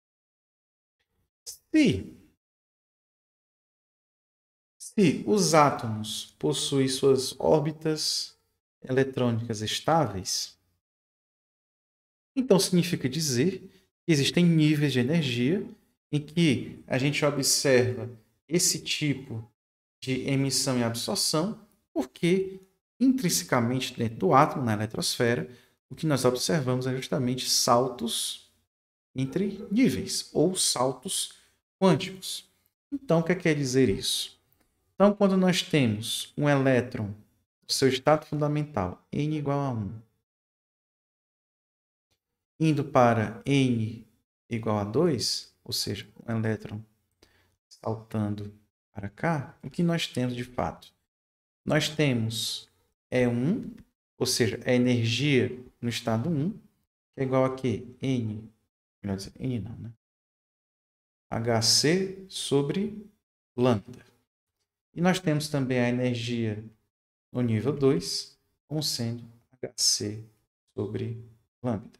Se os átomos possuem suas órbitas eletrônicas estáveis, então significa dizer que existem níveis de energia em que a gente observa esse tipo de emissão e absorção, porque intrinsecamente dentro do átomo, na eletrosfera, o que nós observamos é justamente saltos entre níveis ou saltos quânticos. Então, o que quer dizer isso? Então, quando nós temos um elétron, seu estado fundamental, n igual a 1, indo para n igual a 2, ou seja, um elétron saltando para cá, o que nós temos de fato? Nós temos E1, ou seja, a energia no estado 1, que é igual a quê? N, melhor dizer, N não, né? Hc sobre lambda. E nós temos também a energia no nível 2, como sendo Hc sobre lambda.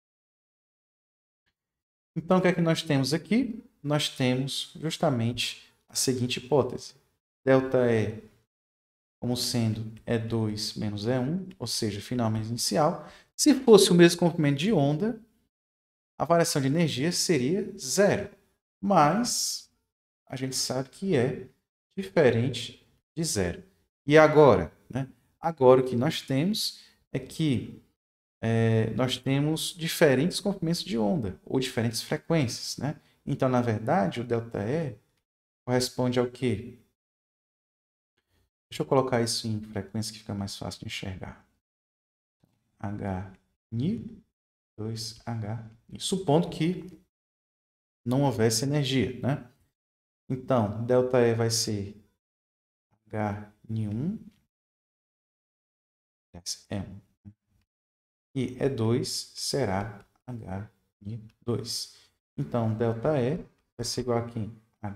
Então, o que é que nós temos aqui? Nós temos justamente a seguinte hipótese. Δe como sendo E2 menos E1, ou seja, final menos inicial. Se fosse o mesmo comprimento de onda, a variação de energia seria zero. Mas a gente sabe que é diferente de zero. E agora? Né? Agora o que nós temos é que nós temos diferentes comprimentos de onda, ou diferentes frequências. Né? Então, na verdade, o ΔE corresponde ao quê? Deixa eu colocar isso em frequência que fica mais fácil de enxergar. HNI 2H. Supondo que não houvesse energia. Né? Então, ΔE vai ser HN1 E1. E E2 será HN2. Então, ΔE vai ser igual a quem?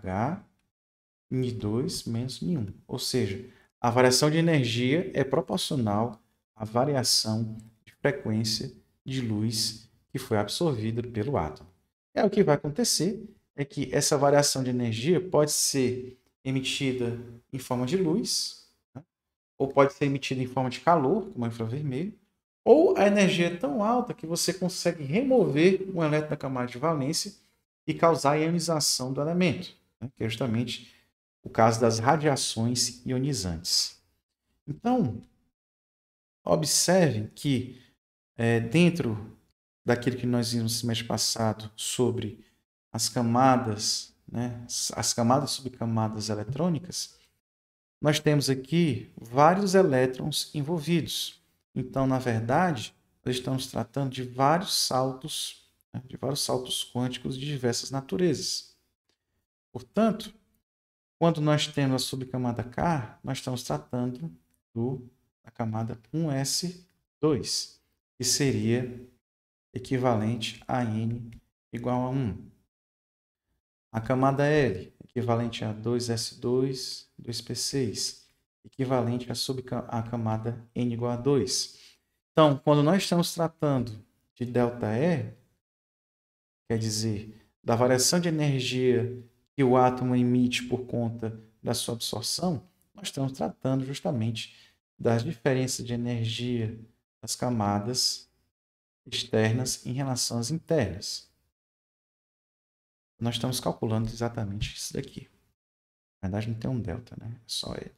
HN2 menos N1. Ou seja, a variação de energia é proporcional à variação de frequência de luz que foi absorvida pelo átomo. O que vai acontecer é que essa variação de energia pode ser emitida em forma de luz, né? Ou pode ser emitida em forma de calor, como o infravermelho, ou a energia é tão alta que você consegue remover um elétron da camada de valência e causar a ionização do elemento, né? Que é justamente o caso das radiações ionizantes. Então, observem que dentro daquilo que nós vimos no semestre passado sobre as camadas, né, as camadas subcamadas eletrônicas, nós temos aqui vários elétrons envolvidos. Então, na verdade, nós estamos tratando de vários saltos, né, de vários saltos quânticos de diversas naturezas. Portanto, quando nós temos a subcamada K, nós estamos tratando da camada 1s2, que seria equivalente a N igual a 1. A camada L, equivalente a 2s2, 2p6, equivalente à camada N igual a 2. Então, quando nós estamos tratando de ΔE, quer dizer, da variação de energia que o átomo emite por conta da sua absorção, nós estamos tratando justamente das diferenças de energia das camadas externas em relação às internas. Nós estamos calculando exatamente isso daqui. Na verdade, não tem um delta, né? É só E.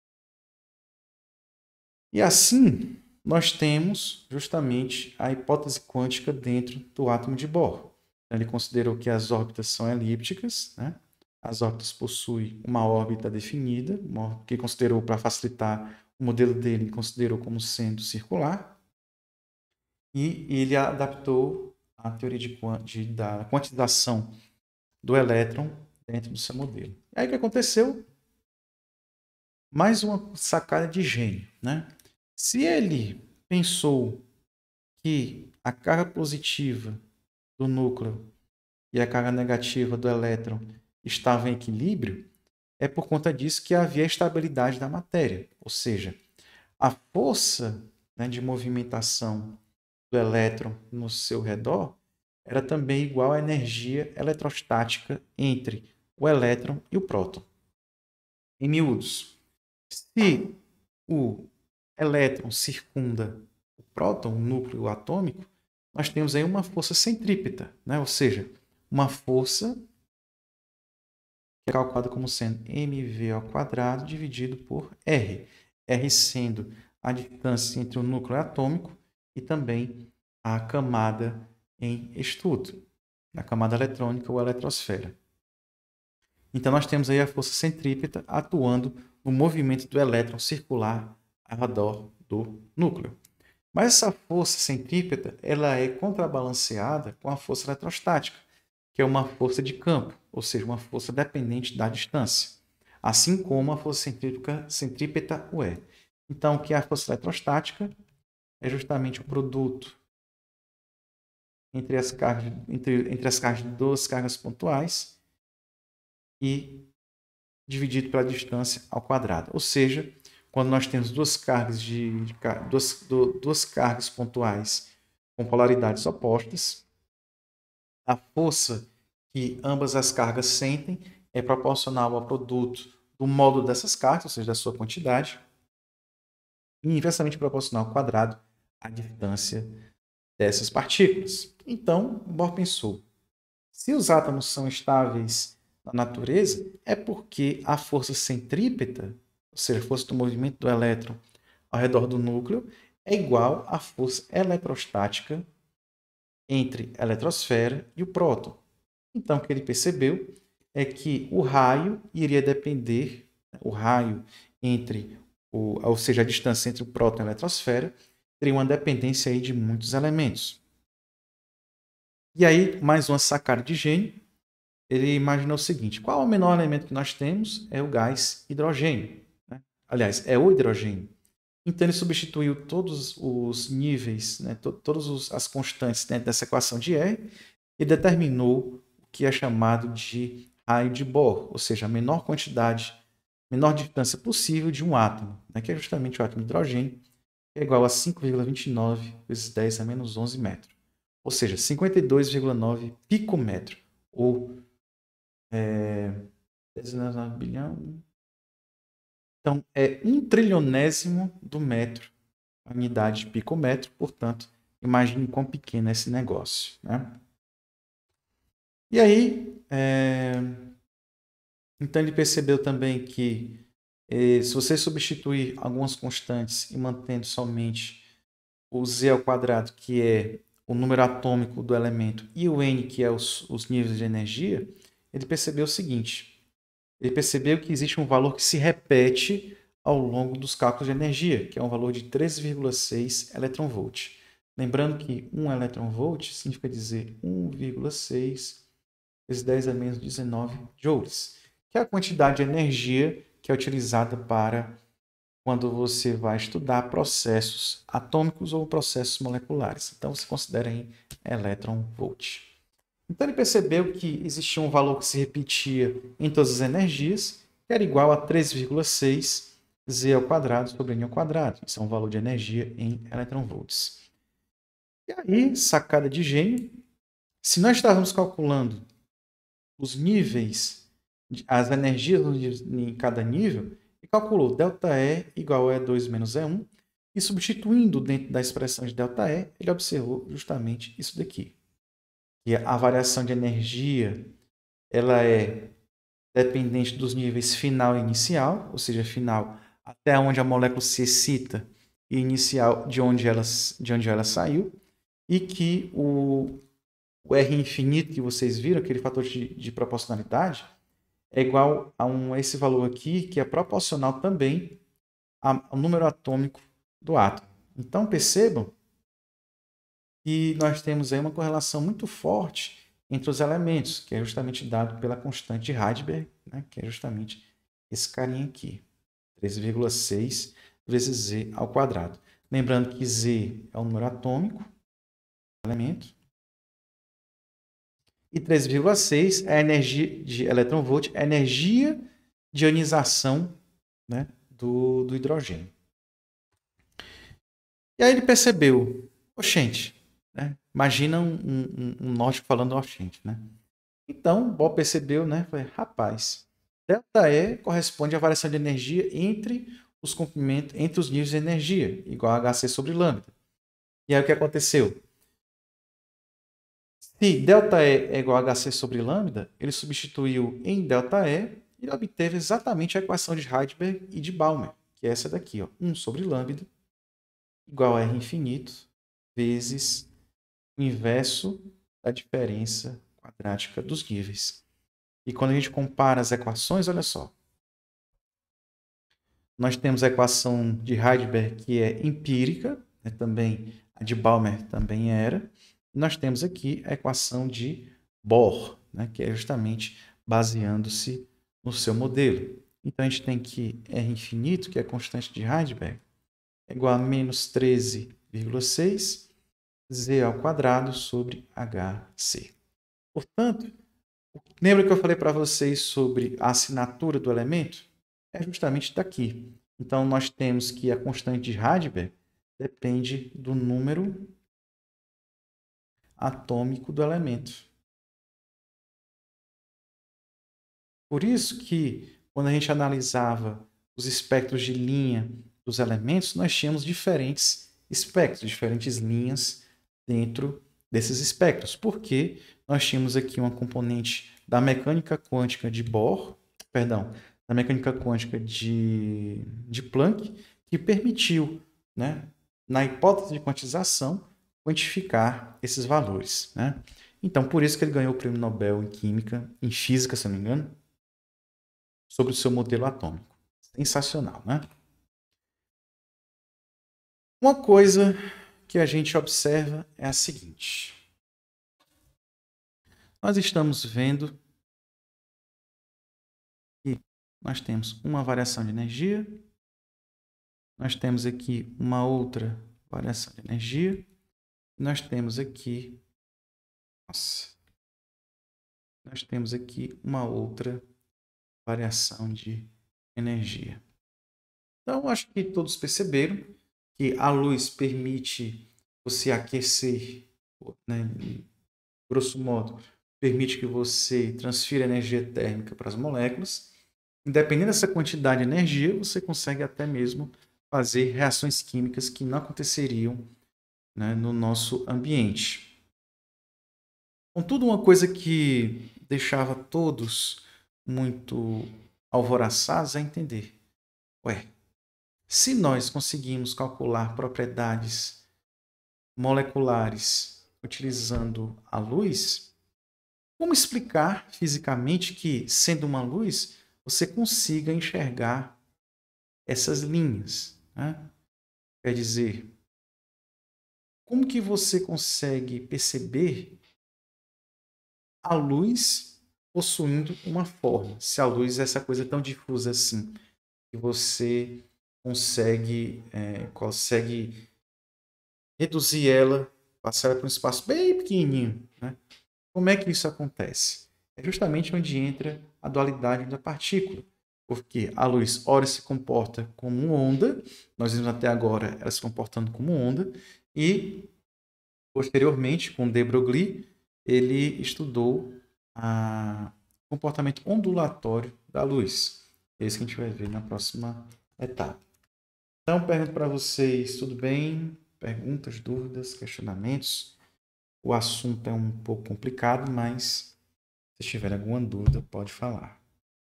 E assim, nós temos justamente a hipótese quântica dentro do átomo de Bohr. Ele considerou que as órbitas são elípticas, né? As órbitas possuem uma órbita definida, que considerou, para facilitar o modelo dele, considerou como sendo circular, e ele adaptou a teoria da quantização do elétron dentro do seu modelo. E aí o que aconteceu? Mais uma sacada de gênio, né? Se ele pensou que a carga positiva do núcleo e a carga negativa do elétron estavam em equilíbrio, é por conta disso que havia estabilidade da matéria. Ou seja, a força, né, de movimentação do elétron no seu redor era também igual à energia eletrostática entre o elétron e o próton. Em miúdos, se o elétron circunda o próton, o núcleo atômico, nós temos aí uma força centrípeta, né? Ou seja, uma força que é calculada como sendo mv ao quadrado dividido por r. R sendo a distância entre o núcleo atômico e também a camada em estudo, a camada eletrônica ou eletrosfera. Então, nós temos aí a força centrípeta atuando no movimento do elétron circular ao redor do núcleo. Mas essa força centrípeta ela é contrabalanceada com a força eletrostática, que é uma força de campo, ou seja, uma força dependente da distância, assim como a força centrípeta o é. Então, o que é a força eletrostática? É justamente o produto entre as cargas de duas cargas pontuais e dividido pela distância ao quadrado. Ou seja, quando nós temos duas cargas pontuais com polaridades opostas, a força que ambas as cargas sentem é proporcional ao produto do módulo dessas cargas, ou seja, da sua quantidade, e inversamente proporcional ao quadrado à distância dessas partículas. Então, Bohr pensou, se os átomos são estáveis na natureza, é porque a força centrípeta, ou seja, a força do movimento do elétron ao redor do núcleo, é igual à força eletrostática entre a eletrosfera e o próton. Então, o que ele percebeu é que o raio iria depender, o raio ou seja, a distância entre o próton e a eletrosfera, teria uma dependência aí de muitos elementos. E aí, mais uma sacada de gênio, ele imaginou o seguinte: qual é o menor elemento que nós temos? É o gás hidrogênio. Né? Aliás, é o hidrogênio. Então, ele substituiu todos os níveis, né, todas as constantes dentro dessa equação de R e determinou o que é chamado de raio de Bohr, ou seja, a menor distância possível de um átomo, né, que é justamente o átomo de hidrogênio, que é igual a 5,29 vezes 10 a menos 11 metros. Ou seja, 52,9 picômetro, ou 19 bilhão. Então, é 1 trilionésimo do metro a unidade de picômetro, portanto, imagine quão pequeno é esse negócio. Né? E aí, então ele percebeu também que se você substituir algumas constantes e mantendo somente o z ao quadrado, que é o número atômico do elemento, e o n, que é os níveis de energia, ele percebeu o seguinte: ele percebeu que existe um valor que se repete ao longo dos cálculos de energia, que é um valor de 13,6 eletronvolt. Lembrando que 1 eletronvolt significa dizer 1,6 vezes 10 a menos 19 joules, que é a quantidade de energia que é utilizada para quando você vai estudar processos atômicos ou processos moleculares. Então, você considera em eletronvolt. Então, ele percebeu que existia um valor que se repetia em todas as energias, que era igual a 3,6 Z ao quadrado sobre N ao quadrado. Isso é um valor de energia em eletronvolts. E aí, sacada de gênio, se nós estávamos calculando os níveis, as energias em cada nível, e calculou ΔE igual a E2 menos E1, e substituindo dentro da expressão de ΔE, ele observou justamente isso daqui. Que a variação de energia ela é dependente dos níveis final e inicial, ou seja, final até onde a molécula se excita e inicial de onde ela saiu, e que o R infinito que vocês viram, aquele fator de proporcionalidade, é igual a esse valor aqui, que é proporcional também ao número atômico do átomo. Então, percebam que nós temos aí uma correlação muito forte entre os elementos, que é justamente dado pela constante de Heisenberg, né, que é justamente esse carinha aqui, 13,6 vezes z ao quadrado. Lembrando que z é o número atômico do elemento, e 13,6 é a energia de elétron-volt, é a energia de ionização, né, do hidrogênio. E aí ele percebeu, oxente, né? Imagina um nórdico falando oxente, né? Então, Bohr percebeu, né? Foi, rapaz, ΔE corresponde à variação de energia entre os comprimentos, entre os níveis de energia, igual a HC sobre lambda. E aí o que aconteceu? Se ΔE é igual a HC sobre lambda, ele substituiu em ΔE e obteve exatamente a equação de Heisenberg e de Balmer, que é essa daqui, ó, 1 sobre lambda igual a R infinito vezes o inverso da diferença quadrática dos níveis. E quando a gente compara as equações, olha só. Nós temos a equação de Heisenberg, que é empírica, né, também a de Balmer também era. E nós temos aqui a equação de Bohr, né, que é justamente baseando-se no seu modelo. Então a gente tem que R infinito, que é a constante de Heisenberg, é igual a menos 13,6 z ao quadrado sobre hc. Portanto, lembra que eu falei para vocês sobre a assinatura do elemento? É justamente daqui. Então, nós temos que a constante de Heisenberg depende do número atômico do elemento. Por isso que, quando a gente analisava os espectros de linha dos elementos, nós tínhamos diferentes espectros, diferentes linhas dentro desses espectros. Porque nós tínhamos aqui uma componente da mecânica quântica de Bohr, perdão, da mecânica quântica de Planck, que permitiu, né, na hipótese de quantização, quantificar esses valores. Né? Então, por isso que ele ganhou o prêmio Nobel em Química, em Física, se não me engano, sobre o seu modelo atômico. Sensacional, né? Uma coisa que a gente observa é a seguinte. Nós estamos vendo que nós temos uma variação de energia, nós temos aqui uma outra variação de energia, e nós temos aqui, nós temos aqui uma outra variação de energia. Então, acho que todos perceberam que a luz permite você aquecer, né, grosso modo, permite que você transfira energia térmica para as moléculas. Independente dessa quantidade de energia, você consegue até mesmo fazer reações químicas que não aconteceriam, né, no nosso ambiente. Contudo, uma coisa que deixava todos muito alvoroçados é entender. Se nós conseguimos calcular propriedades moleculares utilizando a luz, como explicar fisicamente que, sendo uma luz, você consiga enxergar essas linhas? Né? Quer dizer, como que você consegue perceber a luz possuindo uma forma? Se a luz é essa coisa tão difusa assim, que você consegue reduzir ela, passar ela para um espaço bem pequenininho. Né? Como é que isso acontece? É justamente onde entra a dualidade da partícula. Porque a luz, ora, se comporta como onda, nós vimos até agora ela se comportando como onda, e, posteriormente, com de Broglie, ele estudou o comportamento ondulatório da luz. É isso que a gente vai ver na próxima etapa. Então, pergunto para vocês, tudo bem? Perguntas, dúvidas, questionamentos? O assunto é um pouco complicado, mas Se tiver alguma dúvida, pode falar.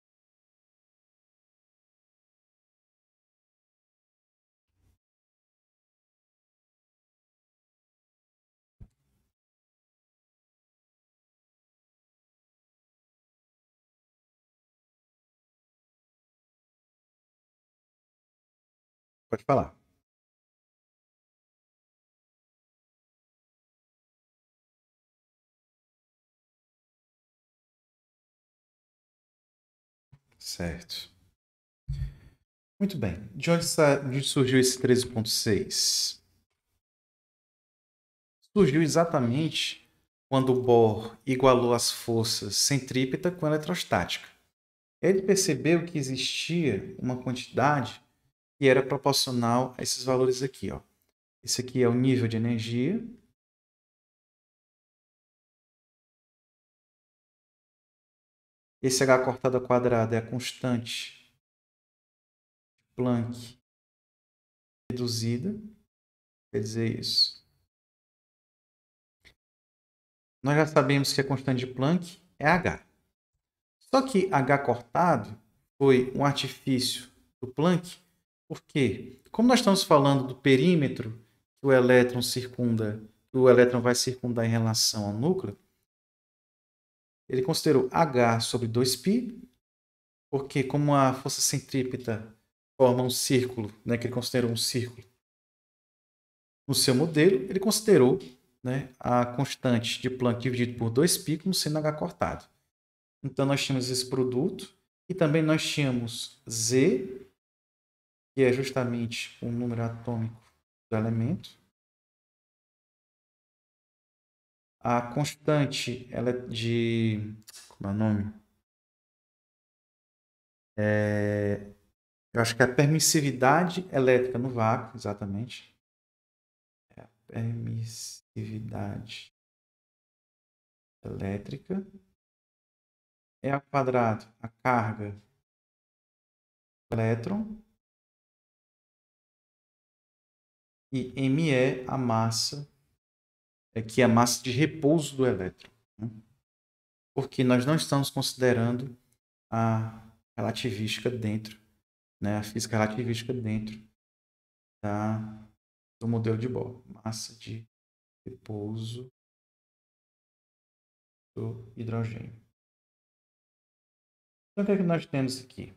Pode falar. Certo. Muito bem. De onde surgiu esse 13,6? Surgiu exatamente quando o Bohr igualou as forças centrípeta com eletrostática. Ele percebeu que existia uma quantidade que era proporcional a esses valores aqui, ó. Esse aqui é o nível de energia. Esse h cortado ao quadrado é a constante de Planck reduzida. Quer dizer isso. Nós já sabemos que a constante de Planck é h. Só que h cortado foi um artifício do Planck, porque, como nós estamos falando do perímetro que o elétron circunda, que o elétron vai circundar em relação ao núcleo, ele considerou h sobre 2π, porque como a força centrípeta forma um círculo, né, que ele considerou um círculo no seu modelo, ele considerou, né, a constante de Planck dividido por 2π como sendo h cortado. Então, nós tínhamos esse produto e também nós tínhamos Z, que é justamente o número atômico do elemento. A constante ela é de... Como é o nome? Eu acho que é a permissividade elétrica no vácuo, exatamente. É a permissividade elétrica. É ao quadrado a carga do elétron. E m é a massa, que é a massa de repouso do elétron. Né? Porque nós não estamos considerando a relativística dentro, né? A física relativística dentro do modelo de Bohr. Massa de repouso do hidrogênio. Então, o que é que nós temos aqui?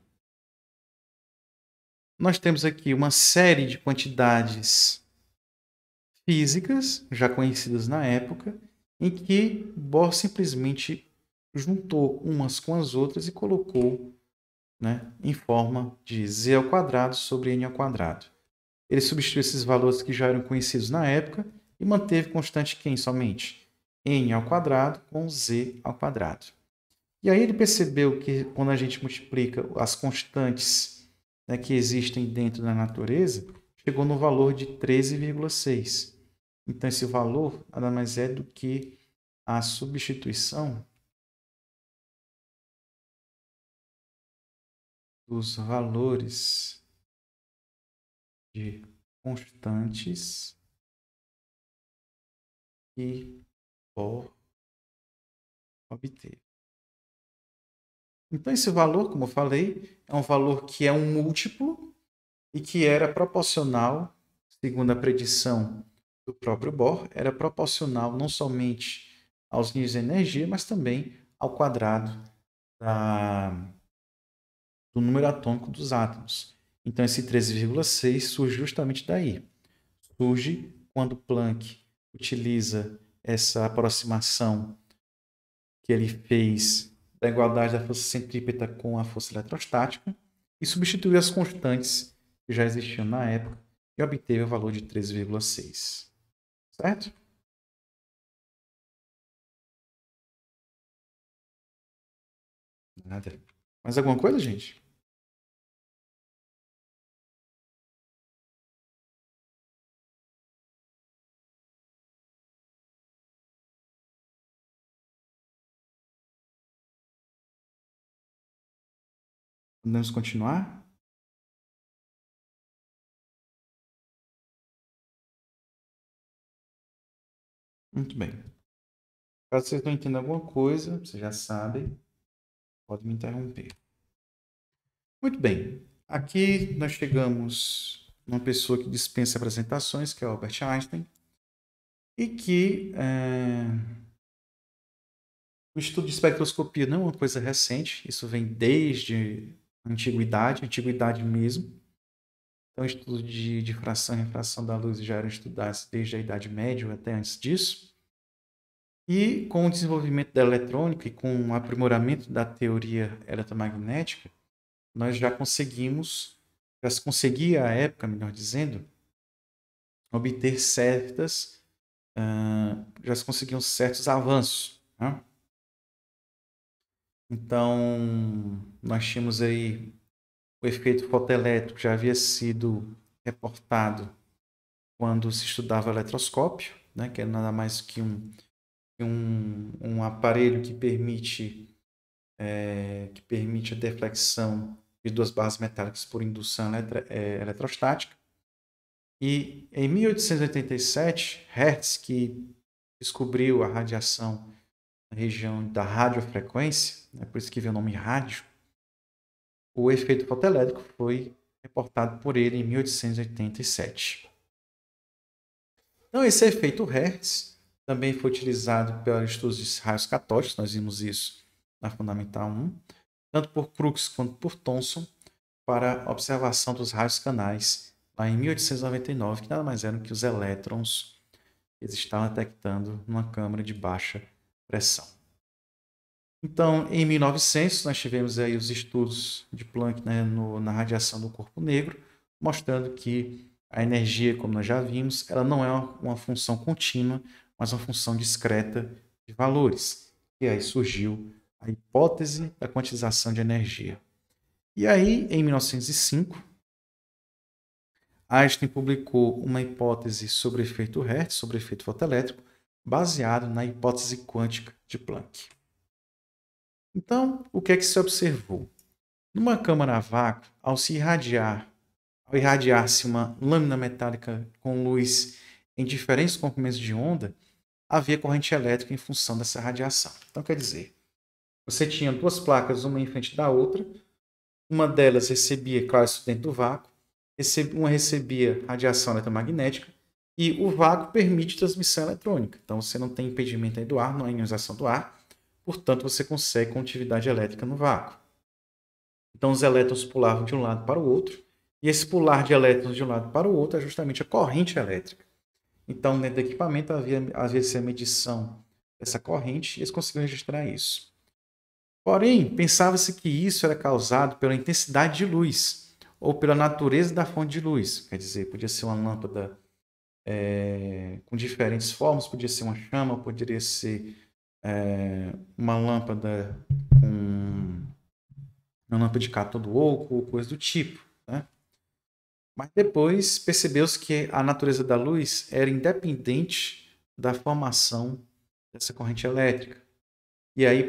Nós temos aqui uma série de quantidades físicas, já conhecidas na época, em que Bohr simplesmente juntou umas com as outras e colocou, né, em forma de z ao quadrado sobre n ao quadrado. Ele substituiu esses valores que já eram conhecidos na época e manteve constante quem somente? N ao quadrado com z ao quadrado. E aí ele percebeu que quando a gente multiplica as constantes, né, que existem dentro da natureza, chegou no valor de 13,6. Então esse valor nada mais é do que a substituição dos valores de constantes que Bohr obteve. Então, esse valor, como eu falei, é um valor que é um múltiplo e que era proporcional, segundo a predição do próprio Bohr, era proporcional não somente aos níveis de energia, mas também ao quadrado do número atômico dos átomos. Então, esse 13,6 surge justamente daí. Surge quando Planck utiliza essa aproximação que ele fez da igualdade da força centrípeta com a força eletrostática e substituiu as constantes que já existiam na época e obteve o valor de 13,6. Certo? Nada. Mais alguma coisa, gente? Podemos continuar? Muito bem. Caso vocês não entendam alguma coisa, vocês já sabem, pode me interromper. Muito bem. Aqui nós chegamos numa pessoa que dispensa apresentações, que é Albert Einstein, e que o estudo de espectroscopia não é uma coisa recente, isso vem desde a antiguidade mesmo. Então, o estudo de difração e refração da luz já eram estudados desde a Idade Média ou até antes disso. E com o desenvolvimento da eletrônica e com o aprimoramento da teoria eletromagnética, nós já se conseguia à época, melhor dizendo, obter já se conseguiam certos avanços, né? Então, nós tínhamos aí o efeito fotoelétrico, já havia sido reportado quando se estudava eletroscópio, né? Que é nada mais que um aparelho que permite a deflexão de duas barras metálicas por indução eletrostática. E em 1887, Hertz, que descobriu a radiação na região da radiofrequência, né, por isso que veio o nome rádio, o efeito fotoelétrico foi reportado por ele em 1887. Então, esse efeito Hertz também foi utilizado pelos estudos de raios catódicos, nós vimos isso na Fundamental 1, tanto por Crookes quanto por Thomson, para observação dos raios canais, lá em 1899, que nada mais eram que os elétrons que eles estavam detectando numa câmara de baixa pressão. Então, em 1900, nós tivemos aí os estudos de Planck, né, na radiação do corpo negro, mostrando que a energia, como nós já vimos, ela não é uma função contínua, mas uma função discreta de valores. E aí surgiu a hipótese da quantização de energia. E aí, em 1905, Einstein publicou uma hipótese sobre o efeito Hertz, sobre o efeito fotoelétrico, baseado na hipótese quântica de Planck. Então, o que é que se observou? Numa câmara a vácuo, ao irradiar-se uma lâmina metálica com luz em diferentes comprimentos de onda, havia corrente elétrica em função dessa radiação. Então, quer dizer, você tinha duas placas, uma em frente da outra, uma delas recebia, claro, isso dentro do vácuo, uma recebia radiação eletromagnética, e o vácuo permite transmissão eletrônica. Então, você não tem impedimento aí do ar, não há ionização do ar, portanto, você consegue condutividade elétrica no vácuo. Então, os elétrons pulavam de um lado para o outro, e esse pular de elétrons de um lado para o outro é justamente a corrente elétrica. Então, dentro do equipamento, havia a medição dessa corrente, e eles conseguiram registrar isso. Porém, pensava-se que isso era causado pela intensidade de luz, ou pela natureza da fonte de luz. Quer dizer, podia ser uma lâmpada com diferentes formas, podia ser uma chama, poderia ser uma lâmpada com uma lâmpada de cátodo oco, ou coisa do tipo, né? Mas depois percebeu-se que a natureza da luz era independente da formação dessa corrente elétrica. E aí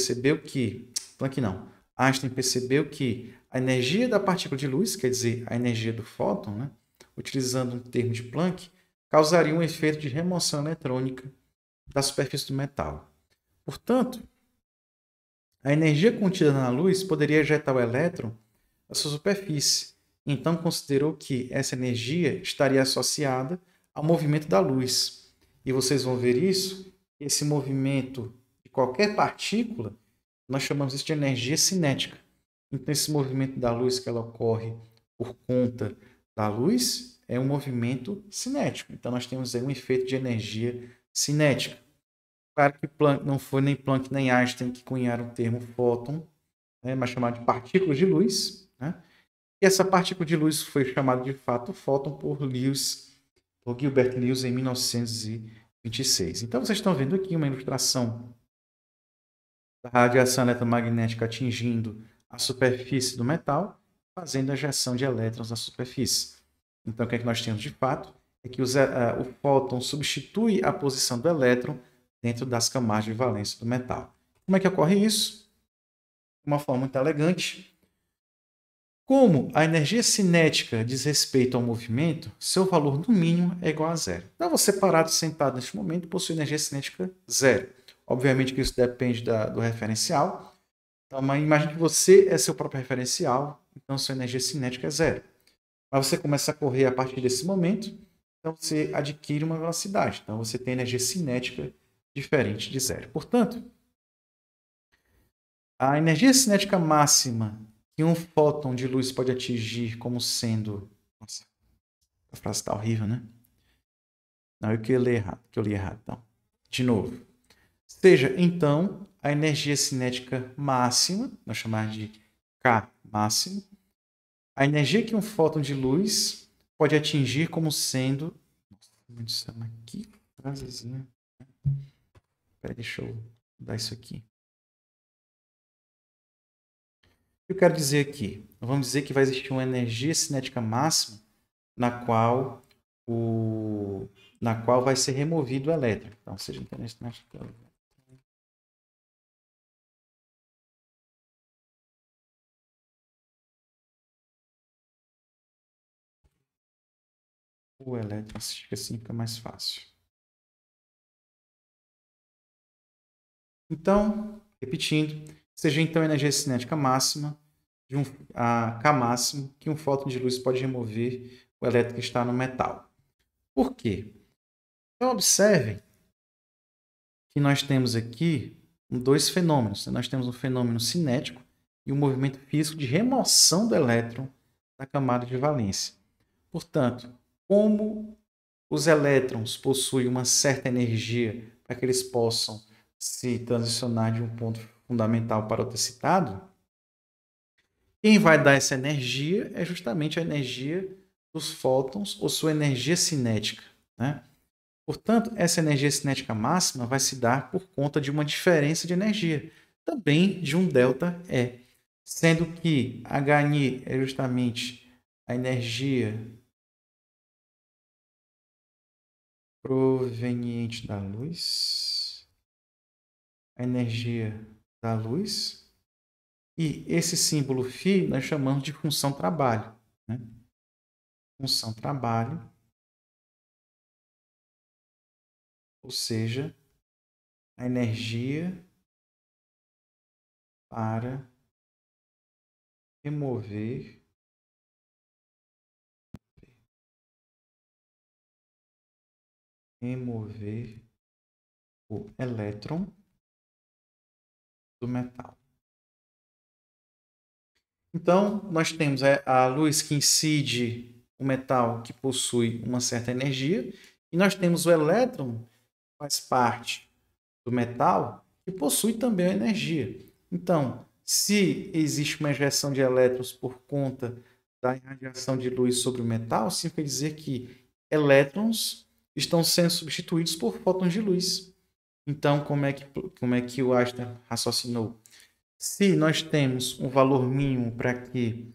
Einstein percebeu que a energia da partícula de luz, quer dizer, a energia do fóton, né, utilizando um termo de Planck, causaria um efeito de remoção eletrônica da superfície do metal. Portanto, a energia contida na luz poderia ejetar o elétron da sua superfície. Então, considerou que essa energia estaria associada ao movimento da luz. E vocês vão ver isso, esse movimento de qualquer partícula, nós chamamos isso de energia cinética. Então, esse movimento da luz que ela ocorre por conta da luz é um movimento cinético. Então, nós temos aí um efeito de energia cinética. Claro que não foi nem Planck nem Einstein que cunharam o termo fóton, né, mas chamado de partículas de luz, né? E essa partícula de luz foi chamada de fato fóton por Gilbert Lewis em 1926. Então vocês estão vendo aqui uma ilustração da radiação eletromagnética atingindo a superfície do metal, fazendo a ejeção de elétrons na superfície. Então o que é que nós temos de fato? É que o fóton substitui a posição do elétron dentro das camadas de valência do metal. Como é que ocorre isso? De uma forma muito elegante. Como a energia cinética diz respeito ao movimento, seu valor no mínimo é igual a zero. Então, você parado sentado neste momento possui energia cinética zero. Obviamente que isso depende do referencial. Então, mas imagine que você é seu próprio referencial, então sua energia cinética é zero. Mas você começa a correr a partir desse momento, então você adquire uma velocidade. Então você tem energia cinética diferente de zero. Portanto, a energia cinética máxima que um fóton de luz pode atingir como sendo... Nossa, a frase está horrível, né? Não, eu que li errado. Então, de novo. Seja, então, a energia cinética máxima, nós chamamos de K máximo, a energia que um fóton de luz pode atingir como sendo... Nossa, que frasezinha. Peraí, deixa eu dar isso aqui. O que eu quero dizer aqui? Vamos dizer que vai existir uma energia cinética máxima na qual vai ser removido o elétron. Então, seja energia cinética... O elétron, acho que assim fica mais fácil. Então, repetindo, seja então a energia cinética máxima de a K máximo que um fóton de luz pode remover o elétron que está no metal. Por quê? Então, observem que nós temos aqui dois fenômenos. Nós temos um fenômeno cinético e um movimento físico de remoção do elétron da camada de valência. Portanto, como os elétrons possuem uma certa energia para que eles possam se transicionar de um ponto fundamental para outro excitado, quem vai dar essa energia é justamente a energia dos fótons ou sua energia cinética, né? Portanto, essa energia cinética máxima vai se dar por conta de uma diferença de energia, também de um ΔE, sendo que Hni é justamente a energia proveniente da luz, a energia da luz, e esse símbolo φ nós chamamos de função trabalho, né? Função trabalho, ou seja, a energia para remover o elétron do metal. Então, nós temos a luz que incide o metal que possui uma certa energia, e nós temos o elétron, que faz parte do metal, que possui também a energia. Então, se existe uma ejeção de elétrons por conta da irradiação de luz sobre o metal, significa dizer que elétrons estão sendo substituídos por fótons de luz. Então, como é que o Einstein raciocinou? Se nós temos um valor mínimo para que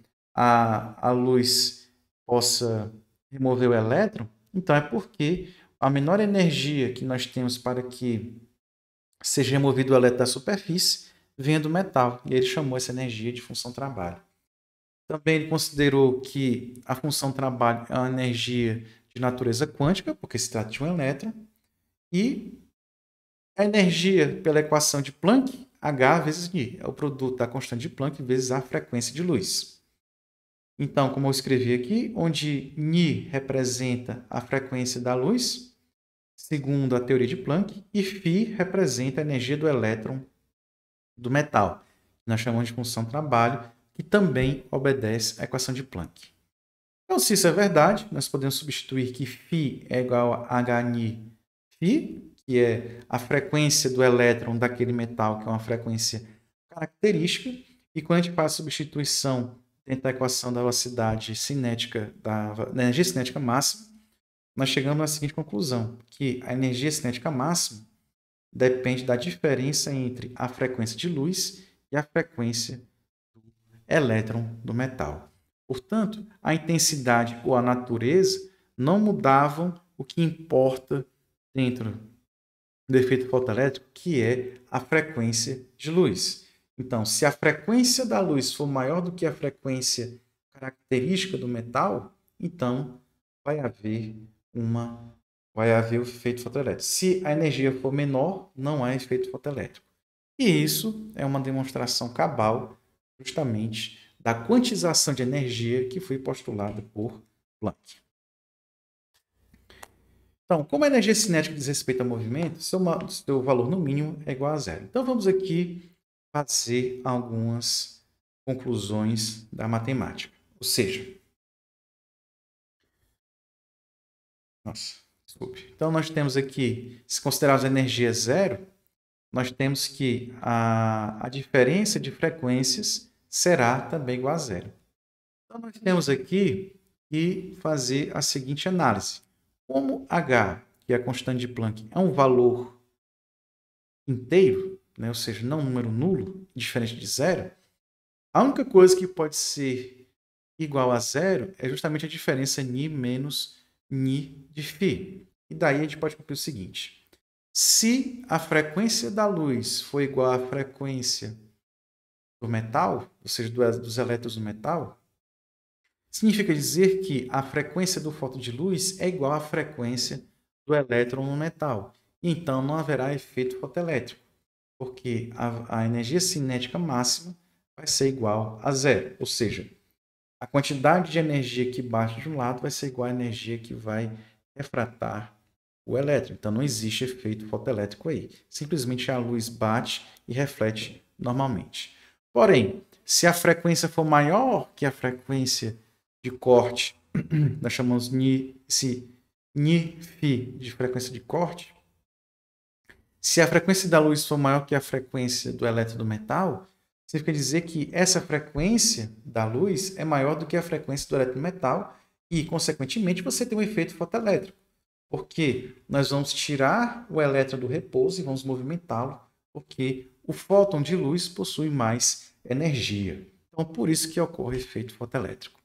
a luz possa remover o elétron, então é porque a menor energia que nós temos para que seja removido o elétron da superfície vem do metal. E ele chamou essa energia de função trabalho. Também ele considerou que a função trabalho é uma energia de natureza quântica, porque se trata de um elétron, e a energia pela equação de Planck, H vezes Ni, é o produto da constante de Planck vezes a frequência de luz. Então, como eu escrevi aqui, onde Ni representa a frequência da luz, segundo a teoria de Planck, e Φ representa a energia do elétron do metal, que nós chamamos de função trabalho, que também obedece à equação de Planck. Então, se isso é verdade, nós podemos substituir que Φ é igual a Hni Φ, que é a frequência do elétron daquele metal, que é uma frequência característica, e quando a gente faz a substituição dentro da equação da velocidade cinética, da energia cinética máxima, nós chegamos à seguinte conclusão, que a energia cinética máxima depende da diferença entre a frequência de luz e a frequência do elétron do metal. Portanto, a intensidade ou a natureza não mudavam o que importa dentro do efeito fotoelétrico, que é a frequência de luz. Então, se a frequência da luz for maior do que a frequência característica do metal, então vai haver uma vai haver o efeito fotoelétrico. Se a energia for menor, não há efeito fotoelétrico. E isso é uma demonstração cabal, justamente, da quantização de energia que foi postulada por Planck. Então, como a energia cinética diz respeito ao movimento, seu valor no mínimo é igual a zero. Então, vamos aqui fazer algumas conclusões da matemática. Ou seja, desculpe. Então, nós temos aqui, se considerarmos a energia zero, nós temos que a diferença de frequências será também igual a zero. Então, nós temos aqui que fazer a seguinte análise. Como H, que é a constante de Planck, é um valor inteiro, né? Ou seja, não um número nulo, diferente de zero, a única coisa que pode ser igual a zero é justamente a diferença Ni menos Ni de Φ. E daí a gente pode concluir o seguinte. Se a frequência da luz for igual à frequência do metal, ou seja, dos elétrons do metal, significa dizer que a frequência do fóton de luz é igual à frequência do elétron no metal. Então, não haverá efeito fotoelétrico, porque a energia cinética máxima vai ser igual a zero. Ou seja, a quantidade de energia que bate de um lado vai ser igual à energia que vai refratar o elétron. Então, não existe efeito fotoelétrico aí. Simplesmente a luz bate e reflete normalmente. Porém, se a frequência for maior que a frequência de corte, nós chamamos esse Ni-Φ de frequência de corte, se a frequência da luz for maior que a frequência do elétron do metal, significa dizer que essa frequência da luz é maior do que a frequência do elétron do metal e, consequentemente, você tem um efeito fotoelétrico. Porque nós vamos tirar o elétron do repouso e vamos movimentá-lo, porque o fóton de luz possui mais energia. Então, por isso que ocorre efeito fotoelétrico.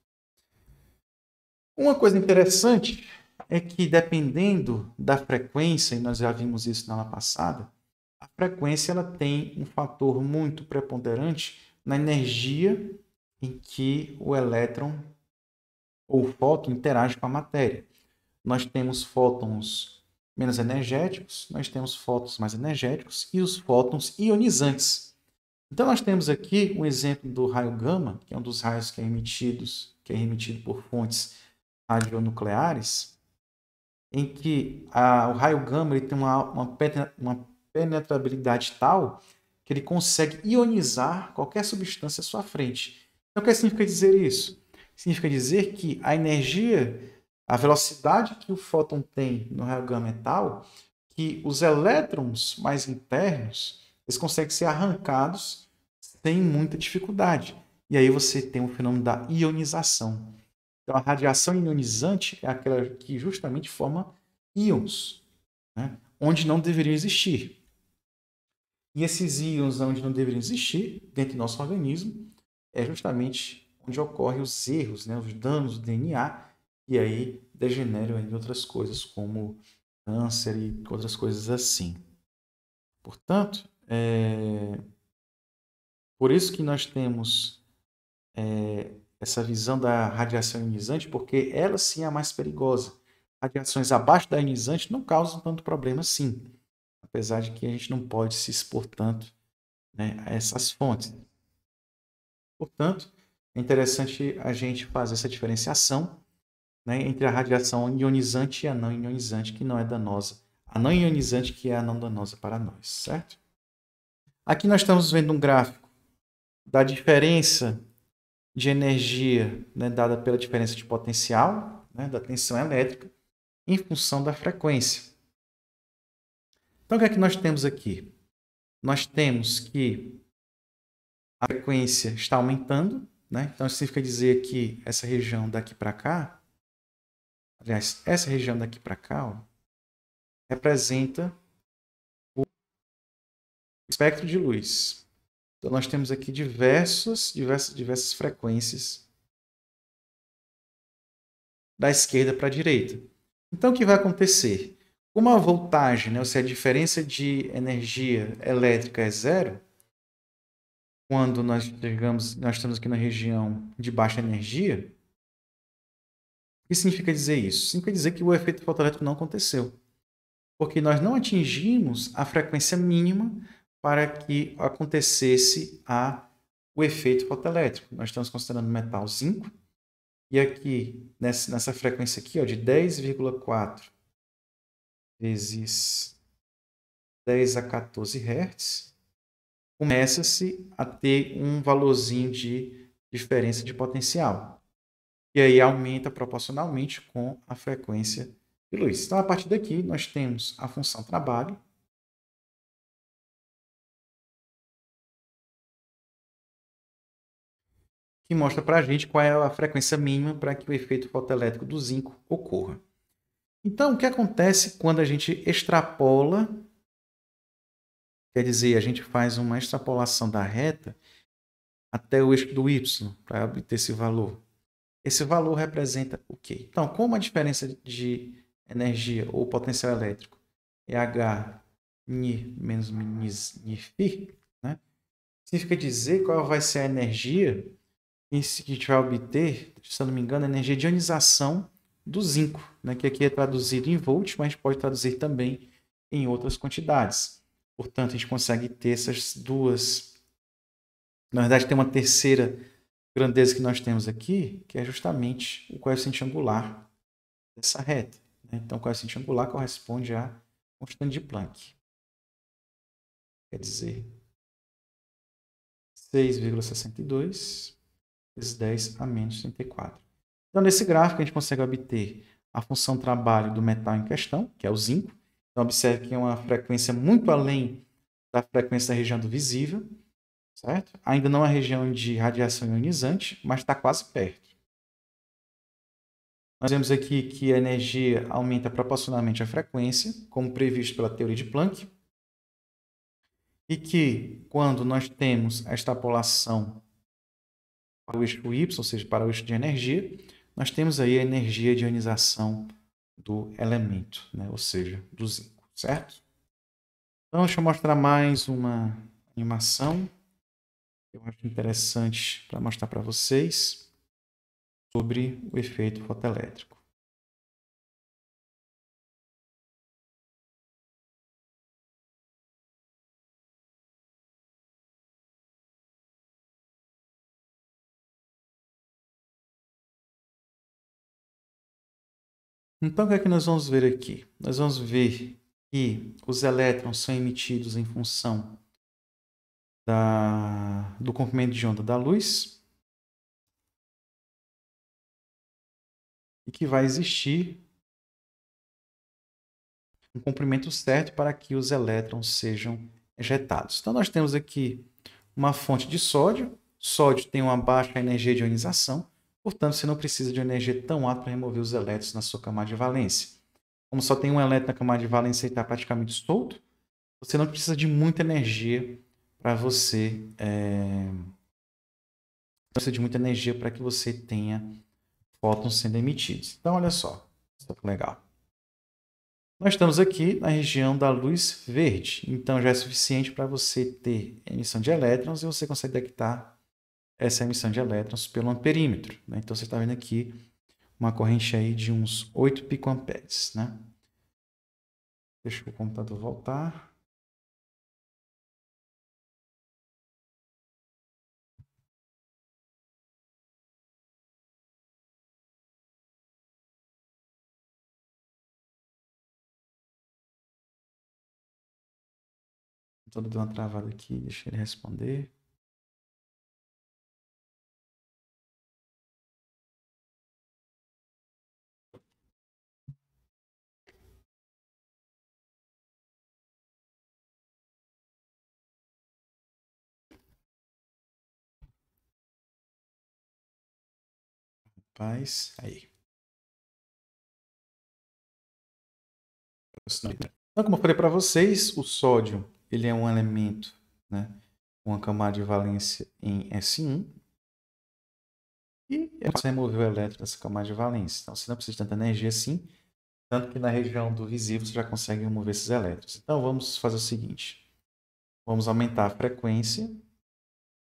Uma coisa interessante é que, dependendo da frequência, e nós já vimos isso na aula passada, a frequência ela tem um fator muito preponderante na energia em que o elétron ou o fóton interage com a matéria. Nós temos fótons menos energéticos, nós temos fótons mais energéticos e os fótons ionizantes. Então, nós temos aqui um exemplo do raio gama, que é um dos raios que é emitido por fontes radionucleares, em que o raio gama ele tem uma penetrabilidade tal que ele consegue ionizar qualquer substância à sua frente. Então, o que significa dizer isso? Significa dizer que a energia, a velocidade que o fóton tem no raio gama é tal que os elétrons mais internos eles conseguem ser arrancados sem muita dificuldade. E aí você tem o fenômeno da ionização. Então, a radiação ionizante é aquela que justamente forma íons, né? Onde não deveriam existir. E esses íons onde não deveriam existir, dentro do nosso organismo, é justamente onde ocorrem os erros, né? Os danos do DNA, e aí degeneram em outras coisas, como câncer e outras coisas assim. Portanto, por isso que nós temos essa visão da radiação ionizante, porque ela sim é a mais perigosa. Radiações abaixo da ionizante não causam tanto problema assim, apesar de que a gente não pode se expor tanto, né, a essas fontes. Portanto, é interessante a gente fazer essa diferenciação, né, entre a radiação ionizante e a não ionizante, que não é danosa. A não ionizante que é a não danosa para nós, certo? Aqui nós estamos vendo um gráfico da diferença de energia, né, dada pela diferença de potencial, né, da tensão elétrica, em função da frequência. Então, o que é que nós temos aqui? Nós temos que a frequência está aumentando, né? Então, isso significa dizer que essa região daqui para cá, aliás, essa região daqui para cá, ó, representa o espectro de luz. Então, nós temos aqui diversas frequências da esquerda para a direita. Então, o que vai acontecer? Como a voltagem, né, ou seja, a diferença de energia elétrica é zero, quando nós estamos aqui na região de baixa energia, que significa dizer isso? Significa dizer que o efeito fotoelétrico não aconteceu, porque nós não atingimos a frequência mínima para que acontecesse o efeito fotoelétrico. Nós estamos considerando metal zinco, e aqui, nessa frequência aqui, ó, de 10,4 vezes 10 a 14 Hz, começa-se a ter um valorzinho de diferença de potencial. E aí aumenta proporcionalmente com a frequência de luz. Então, a partir daqui, nós temos a função trabalho, que mostra para a gente qual é a frequência mínima para que o efeito fotoelétrico do zinco ocorra. Então, o que acontece quando a gente extrapola, quer dizer, a gente faz uma extrapolação da reta até o eixo do y para obter esse valor? Esse valor representa o quê? Então, como a diferença de energia ou potencial elétrico é H Ni menos Ni Φ, né? Significa dizer qual vai ser a energia que a gente vai obter, se eu não me engano, a energia de ionização do zinco, né? Que aqui é traduzido em volts, mas a gente pode traduzir também em outras quantidades. Portanto, a gente consegue ter essas duas. Na verdade, tem uma terceira grandeza que nós temos aqui, que é justamente o coeficiente angular dessa reta, né? Então, o coeficiente angular corresponde à constante de Planck. Quer dizer, 6,62 vezes 10 a menos 34. Então, nesse gráfico, a gente consegue obter a função trabalho do metal em questão, que é o zinco. Então, observe que é uma frequência muito além da frequência da região do visível, certo? Ainda não é a região de radiação ionizante, mas está quase perto. Nós vemos aqui que a energia aumenta proporcionalmente à frequência, como previsto pela teoria de Planck, e que, quando nós temos a extrapolação para o eixo Y, ou seja, para o eixo de energia, nós temos aí a energia de ionização do elemento, né? Ou seja, do zinco, certo? Então, deixa eu mostrar mais uma animação que eu acho interessante para mostrar para vocês sobre o efeito fotoelétrico. Então, o que é que nós vamos ver aqui? Nós vamos ver que os elétrons são emitidos em função do comprimento de onda da luz e que vai existir um comprimento certo para que os elétrons sejam ejetados. Então, nós temos aqui uma fonte de sódio. Sódio tem uma baixa energia de ionização, portanto, você não precisa de uma energia tão alta para remover os elétrons na sua camada de valência. Como só tem um elétron na camada de valência e está praticamente solto, você não precisa de muita energia para você precisa de muita energia para que você tenha fótons sendo emitidos. Então, olha só, isso é legal. Nós estamos aqui na região da luz verde, então já é suficiente para você ter emissão de elétrons e você consegue detectar essa emissão de elétrons pelo amperímetro, né? Então, você está vendo aqui uma corrente aí de uns 8 picoamperes, né? Deixa o computador voltar. Estou dando uma travada aqui, deixa ele responder. Paz, aí. Então, como eu falei para vocês, o sódio ele é um elemento, né, com uma camada de valência em S1 e é fácil remover o elétron dessa camada de valência. Então, você não precisa de tanta energia assim, tanto que na região do visível você já consegue remover esses elétrons. Então, vamos fazer o seguinte. Vamos aumentar a frequência.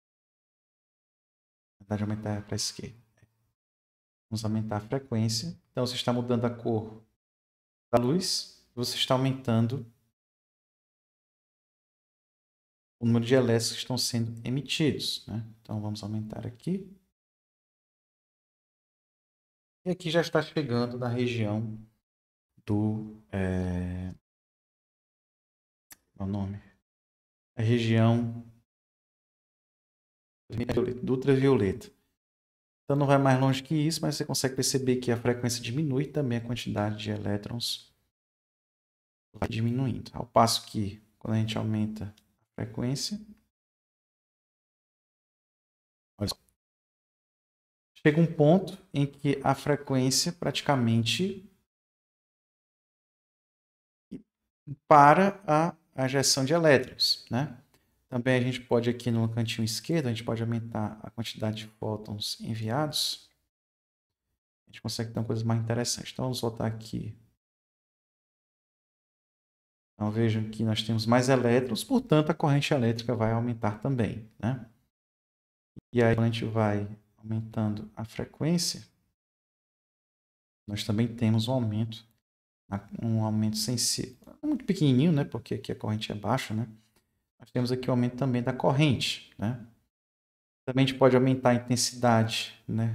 Na verdade, aumentar para a esquerda. Vamos aumentar a frequência Então, você está mudando a cor da luz, você está aumentando o número de elétrons que estão sendo emitidos, né? Então, vamos aumentar aqui. E aqui já está chegando na região do... qual é o nome? A região do ultravioleta. Então, não vai mais longe que isso, mas você consegue perceber que a frequência diminui e também a quantidade de elétrons vai diminuindo. Ao passo que, quando a gente aumenta a frequência, olha só, chega um ponto em que a frequência praticamente para a ejeção de elétrons, né? Também a gente pode aqui no cantinho esquerdo, a gente pode aumentar a quantidade de fótons enviados. A gente consegue ter uma coisa mais interessante. Então, vamos voltar aqui. Então, vejam que nós temos mais elétrons, portanto, a corrente elétrica vai aumentar também, né? E aí, quando a gente vai aumentando a frequência, nós também temos um aumento sensível. Muito pequenininho, né? Porque aqui a corrente é baixa, né? Nós temos aqui o aumento também da corrente, né? Também a gente pode aumentar a intensidade, né?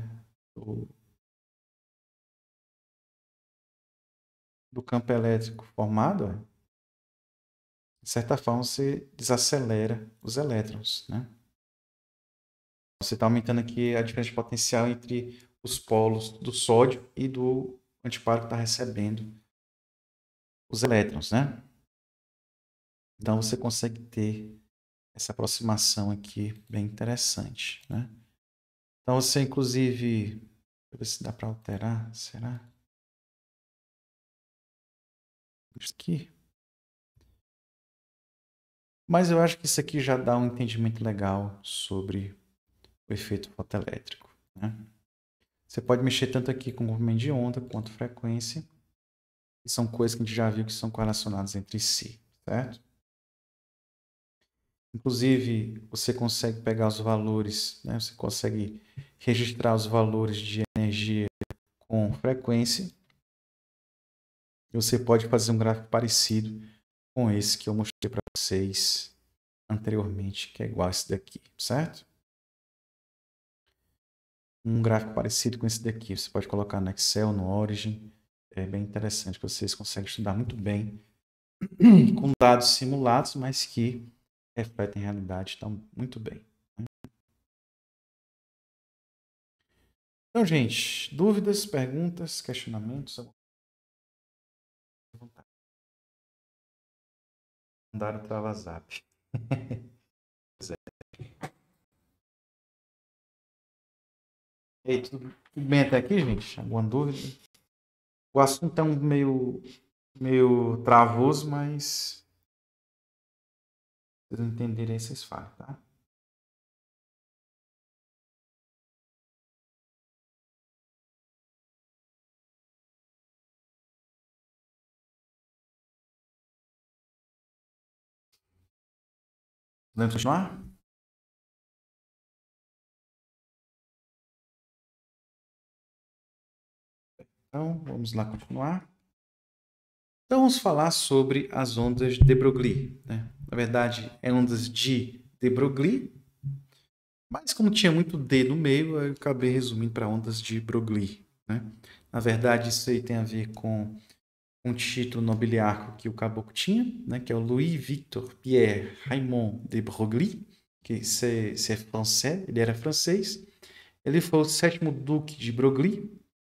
Do campo elétrico formado, ó. De certa forma, você desacelera os elétrons, né? Você está aumentando aqui a diferença de potencial entre os polos do sódio e do antiparo que está recebendo os elétrons, né? Então, você consegue ter essa aproximação aqui bem interessante, né? Então, você, inclusive... Deixa eu ver se dá para alterar, será? Isso aqui. Mas eu acho que isso aqui já dá um entendimento legal sobre o efeito fotoelétrico, né? Você pode mexer tanto aqui com comprimento de onda quanto frequência. E são coisas que a gente já viu que são correlacionadas entre si, certo? Inclusive, você consegue pegar os valores, né? Você consegue registrar os valores de energia com frequência. E você pode fazer um gráfico parecido com esse que eu mostrei para vocês anteriormente, que é igual a esse daqui, certo? Um gráfico parecido com esse daqui. Você pode colocar no Excel, no Origin. É bem interessante, vocês conseguem estudar muito bem com dados simulados, mas que refletem a realidade, estão muito bem. Então, gente, dúvidas, perguntas, questionamentos? Mandaram o Travazap. E aí, tudo bem até aqui, gente? Alguma dúvida? O assunto é meio travoso, mas se vocês entenderem, vocês falam, tá? Podemos continuar? Então, vamos lá continuar. Então, vamos falar sobre as ondas de Broglie, né? Na verdade, é ondas de Broglie, mas como tinha muito D no meio, eu acabei resumindo para ondas de Broglie, né? Na verdade, isso aí tem a ver com um título nobiliárquico que o caboclo tinha, né? Que é o Louis Victor Pierre Raymond de Broglie, que é francês, ele era francês. Ele foi o 7º duque de Broglie.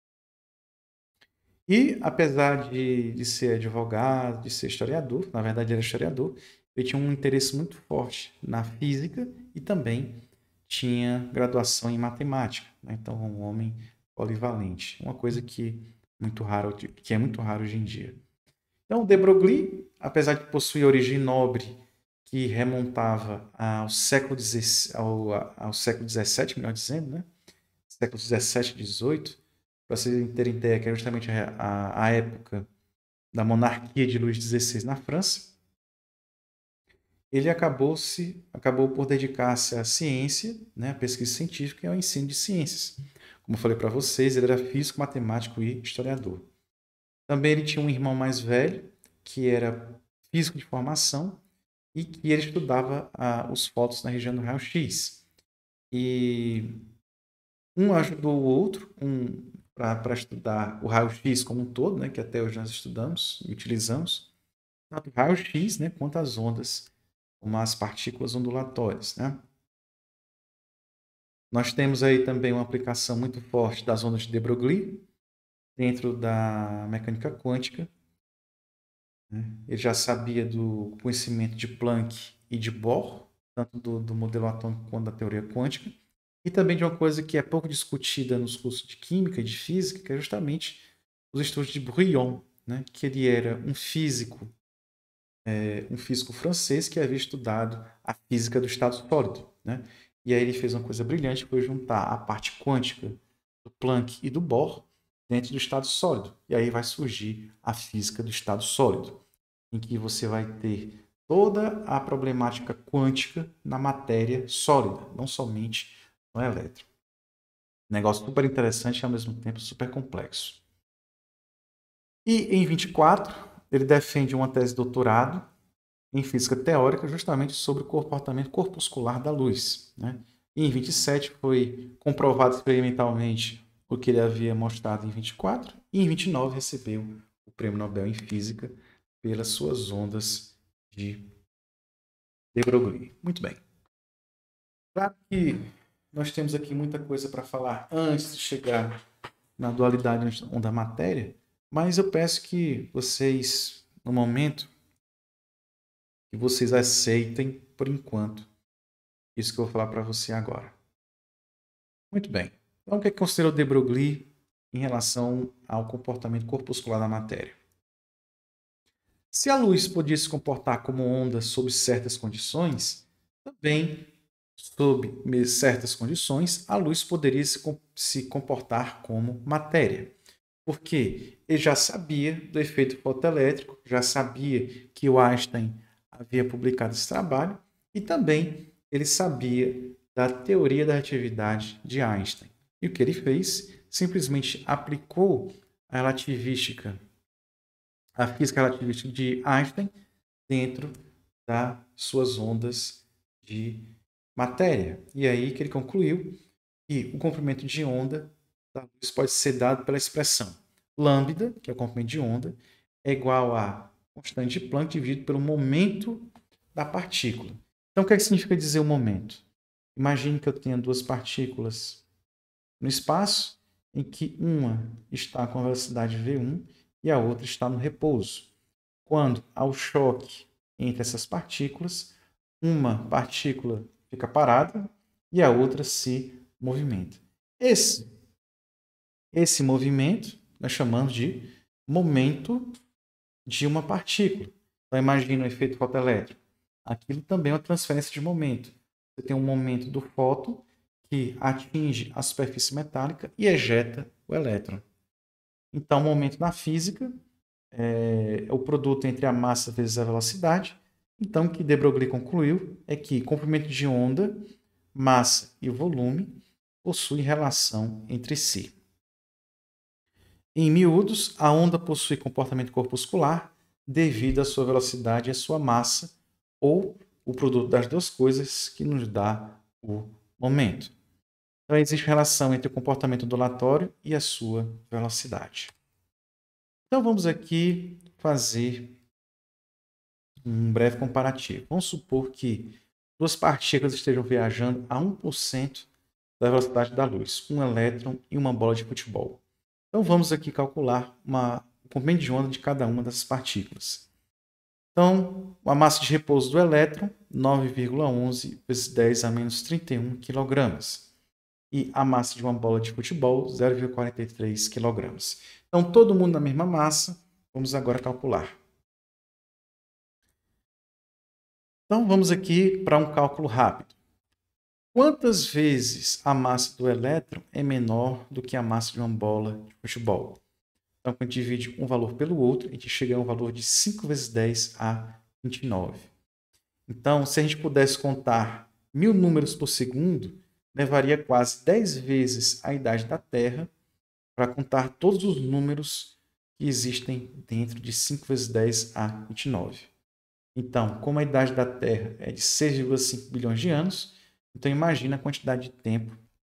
E, apesar de ser advogado, de ser historiador, na verdade ele era historiador, ele tinha um interesse muito forte na física e também tinha graduação em matemática, né? Então, um homem polivalente, uma coisa que é muito raro hoje em dia. Então, de Broglie, apesar de possuir origem nobre que remontava ao século XVII, melhor dizendo, né? Século XVII e XVIII, para vocês terem ideia, que é justamente a época da monarquia de Luís XVI na França, ele acabou por dedicar-se à ciência, né, à pesquisa científica e ao ensino de ciências. Como eu falei para vocês, ele era físico, matemático e historiador. Também ele tinha um irmão mais velho, que era físico de formação, e que ele estudava os fótons na região do raio-x. E um ajudou o outro para estudar o raio-x como um todo, né, que até hoje nós estudamos e utilizamos, tanto o raio-x, né, quanto as ondas, como as partículas ondulatórias, né? Nós temos aí também uma aplicação muito forte das ondas de de Broglie dentro da mecânica quântica, né? Ele já sabia do conhecimento de Planck e de Bohr, tanto do modelo atômico quanto da teoria quântica, e também de uma coisa que é pouco discutida nos cursos de química e de física, que é justamente os estudos de Brillouin, né? Que ele era um físico francês que havia estudado a física do estado sólido, né? E aí ele fez uma coisa brilhante, que foi juntar a parte quântica do Planck e do Bohr dentro do estado sólido. E aí vai surgir a física do estado sólido, em que você vai ter toda a problemática quântica na matéria sólida, não somente no elétron. Negócio super interessante e ao mesmo tempo super complexo. E em 24, ele defende uma tese de doutorado em física teórica justamente sobre o comportamento corpuscular da luz, né? E em 27 foi comprovado experimentalmente o que ele havia mostrado em 24, e em 29 recebeu o Prêmio Nobel em Física pelas suas ondas de de Broglie. Muito bem. Claro que nós temos aqui muita coisa para falar antes de chegar na dualidade onda-matéria, mas eu peço que vocês, no momento, que vocês aceitem, por enquanto, isso que eu vou falar para você agora. Muito bem. Então, o que é que considerou de Broglie em relação ao comportamento corpuscular da matéria? Se a luz podia se comportar como onda sob certas condições, também, sob certas condições, a luz poderia se comportar como matéria. Porque ele já sabia do efeito fotoelétrico, já sabia que o Einstein havia publicado esse trabalho, e também ele sabia da teoria da relatividade de Einstein. E o que ele fez? Simplesmente aplicou a física relativística de Einstein dentro das suas ondas de matéria. E aí que ele concluiu que o comprimento de onda da luz pode ser dado pela expressão lambda, que é o comprimento de onda, é igual a constante de Planck dividido pelo momento da partícula. Então, o que é que significa dizer o momento? Imagine que eu tenha duas partículas no espaço, em que uma está com a velocidade v1 e a outra está no repouso. Quando há o choque entre essas partículas, uma partícula fica parada e a outra se movimenta. Esse movimento nós chamamos de momento de uma partícula. Então, imagina o efeito fotoelétrico. Aquilo também é uma transferência de momento. Você tem um momento do fóton que atinge a superfície metálica e ejeta o elétron. Então, o momento na física é o produto entre a massa vezes a velocidade. Então, o que de Broglie concluiu é que comprimento de onda, massa e volume possuem relação entre si. Em miúdos, a onda possui comportamento corpuscular devido à sua velocidade e à sua massa, ou o produto das duas coisas que nos dá o momento. Então, existe relação entre o comportamento ondulatório e a sua velocidade. Então, vamos aqui fazer um breve comparativo. Vamos supor que duas partículas estejam viajando a 1% da velocidade da luz, um elétron e uma bola de futebol. Então, vamos aqui calcular o comprimento de onda de cada uma dessas partículas. Então, a massa de repouso do elétron, 9,11 vezes 10 a menos 31 kg. E a massa de uma bola de futebol, 0,43 kg. Então, todo mundo na mesma massa. Vamos agora calcular. Então, vamos aqui para um cálculo rápido. Quantas vezes a massa do elétron é menor do que a massa de uma bola de futebol? Então, quando a gente divide um valor pelo outro, a gente chega a um valor de 5 vezes 10 a 29. Então, se a gente pudesse contar 1000 números por segundo, levaria quase 10 vezes a idade da Terra para contar todos os números que existem dentro de 5 vezes 10 a 29. Então, como a idade da Terra é de 6,5 bilhões de anos, então imagina a quantidade de tempo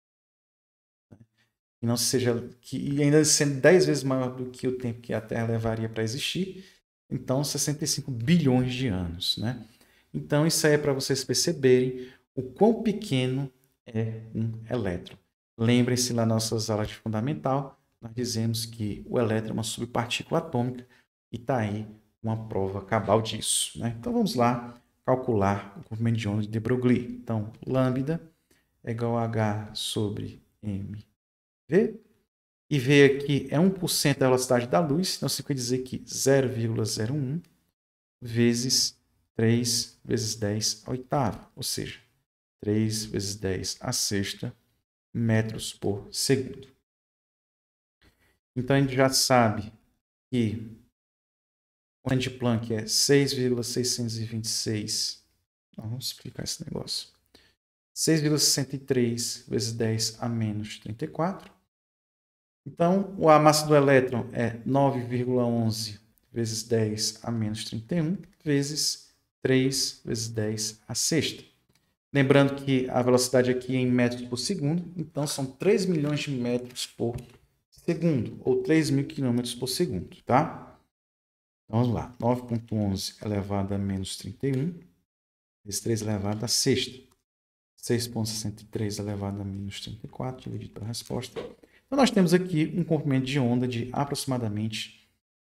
que não seja que ainda sendo 10 vezes maior do que o tempo que a Terra levaria para existir, então 65 bilhões de anos, né? Então isso aí é para vocês perceberem o quão pequeno é um elétron. Lembrem-se lá nas nossas aulas de fundamental, nós dizemos que o elétron é uma subpartícula atômica e está aí uma prova cabal disso, né? Então vamos lá calcular o comprimento de onda de de Broglie. Então, lambda é igual a H sobre mv. E V aqui é 1% da velocidade da luz, então isso quer dizer que 0,01 vezes 3 vezes 10 à oitava, ou seja, 3 vezes 10 à sexta metros por segundo. Então a gente já sabe que o de Planck é 6,626. Vamos explicar esse negócio. 6,63 vezes 10 a menos 34. Então, a massa do elétron é 9,11 vezes 10 a menos 31 vezes 3 vezes 10 a sexta. Lembrando que a velocidade aqui é em metros por segundo, então são 3 milhões de metros por segundo, ou 3.000 quilômetros por segundo, tá? Então, vamos lá. 9,11 elevado a menos 31, vezes 3 elevado a sexta. 6,63 elevado a menos 34, dividido pela resposta. Então, nós temos aqui um comprimento de onda de aproximadamente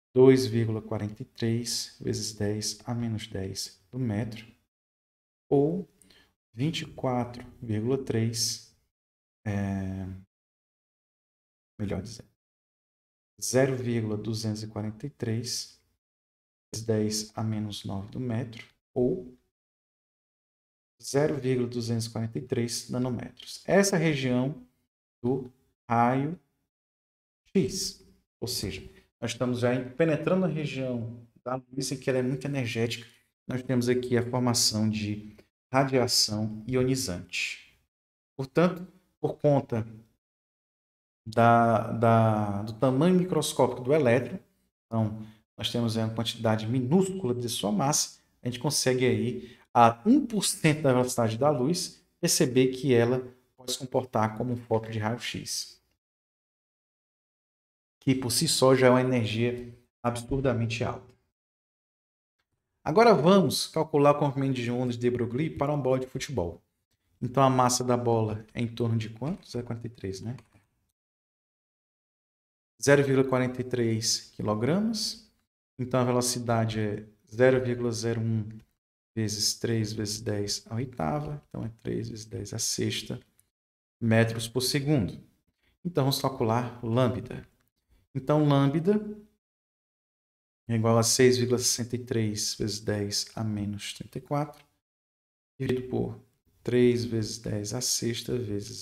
2,43 vezes 10 a menos 10 do metro, ou 24,3, melhor dizendo, 0,243 vezes 10 a menos 9 do metro, ou 0,243 nanômetros. Essa é a região do raio X, ou seja, nós estamos já penetrando a região da luz, em que ela é muito energética. Nós temos aqui a formação de radiação ionizante. Portanto, por conta do tamanho microscópico do elétron, então, nós temos uma quantidade minúscula de sua massa, a gente consegue aí, a 1% da velocidade da luz, perceber que ela pode se comportar como um foco de raio-x, que por si só já é uma energia absurdamente alta. Agora vamos calcular o comprimento de ondas de Broglie para uma bola de futebol. Então a massa da bola é em torno de quanto? 0,43, né? 0,43 kg. Então a velocidade é 0,01 vezes 3 vezes 10 à oitava. Então é 3 vezes 10 à sexta metros por segundo. Então vamos calcular lambda. Então lambda é igual a 6,63 vezes 10 a menos 34, dividido por 3 vezes 10 à sexta vezes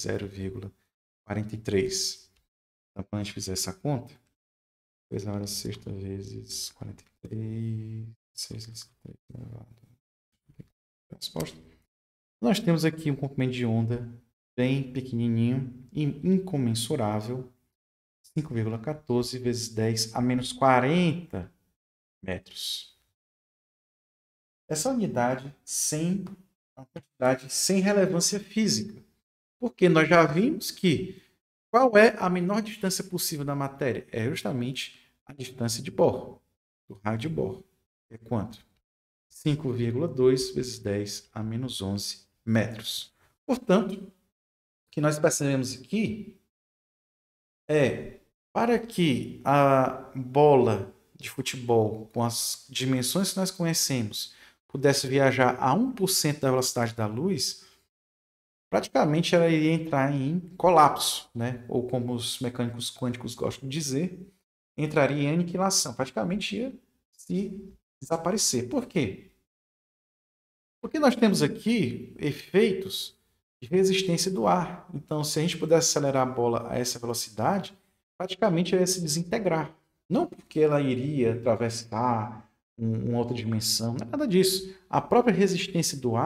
0,43. Então, quando a gente fizer essa conta, 2 na hora sexta vezes 43, 6 vezes 3 elevado a resposta. Nós temos aqui um comprimento de onda bem pequenininho e incomensurável, 5,14 vezes 10 a menos 40 metros. Essa unidade uma quantidade sem relevância física, porque nós já vimos que qual é a menor distância possível da matéria? É justamente a distância de Bohr, do raio de Bohr. É quanto? 5,2 vezes 10 a menos 11 metros. Portanto, o que nós percebemos aqui é, para que a bola de futebol, com as dimensões que nós conhecemos, pudesse viajar a 1% da velocidade da luz, praticamente ela iria entrar em colapso, né? Ou como os mecânicos quânticos gostam de dizer, entraria em aniquilação, praticamente ia se desaparecer. Por quê? Porque nós temos aqui efeitos de resistência do ar. Então, se a gente pudesse acelerar a bola a essa velocidade, praticamente ela ia se desintegrar. Não porque ela iria atravessar uma outra dimensão, não é nada disso. A própria resistência do ar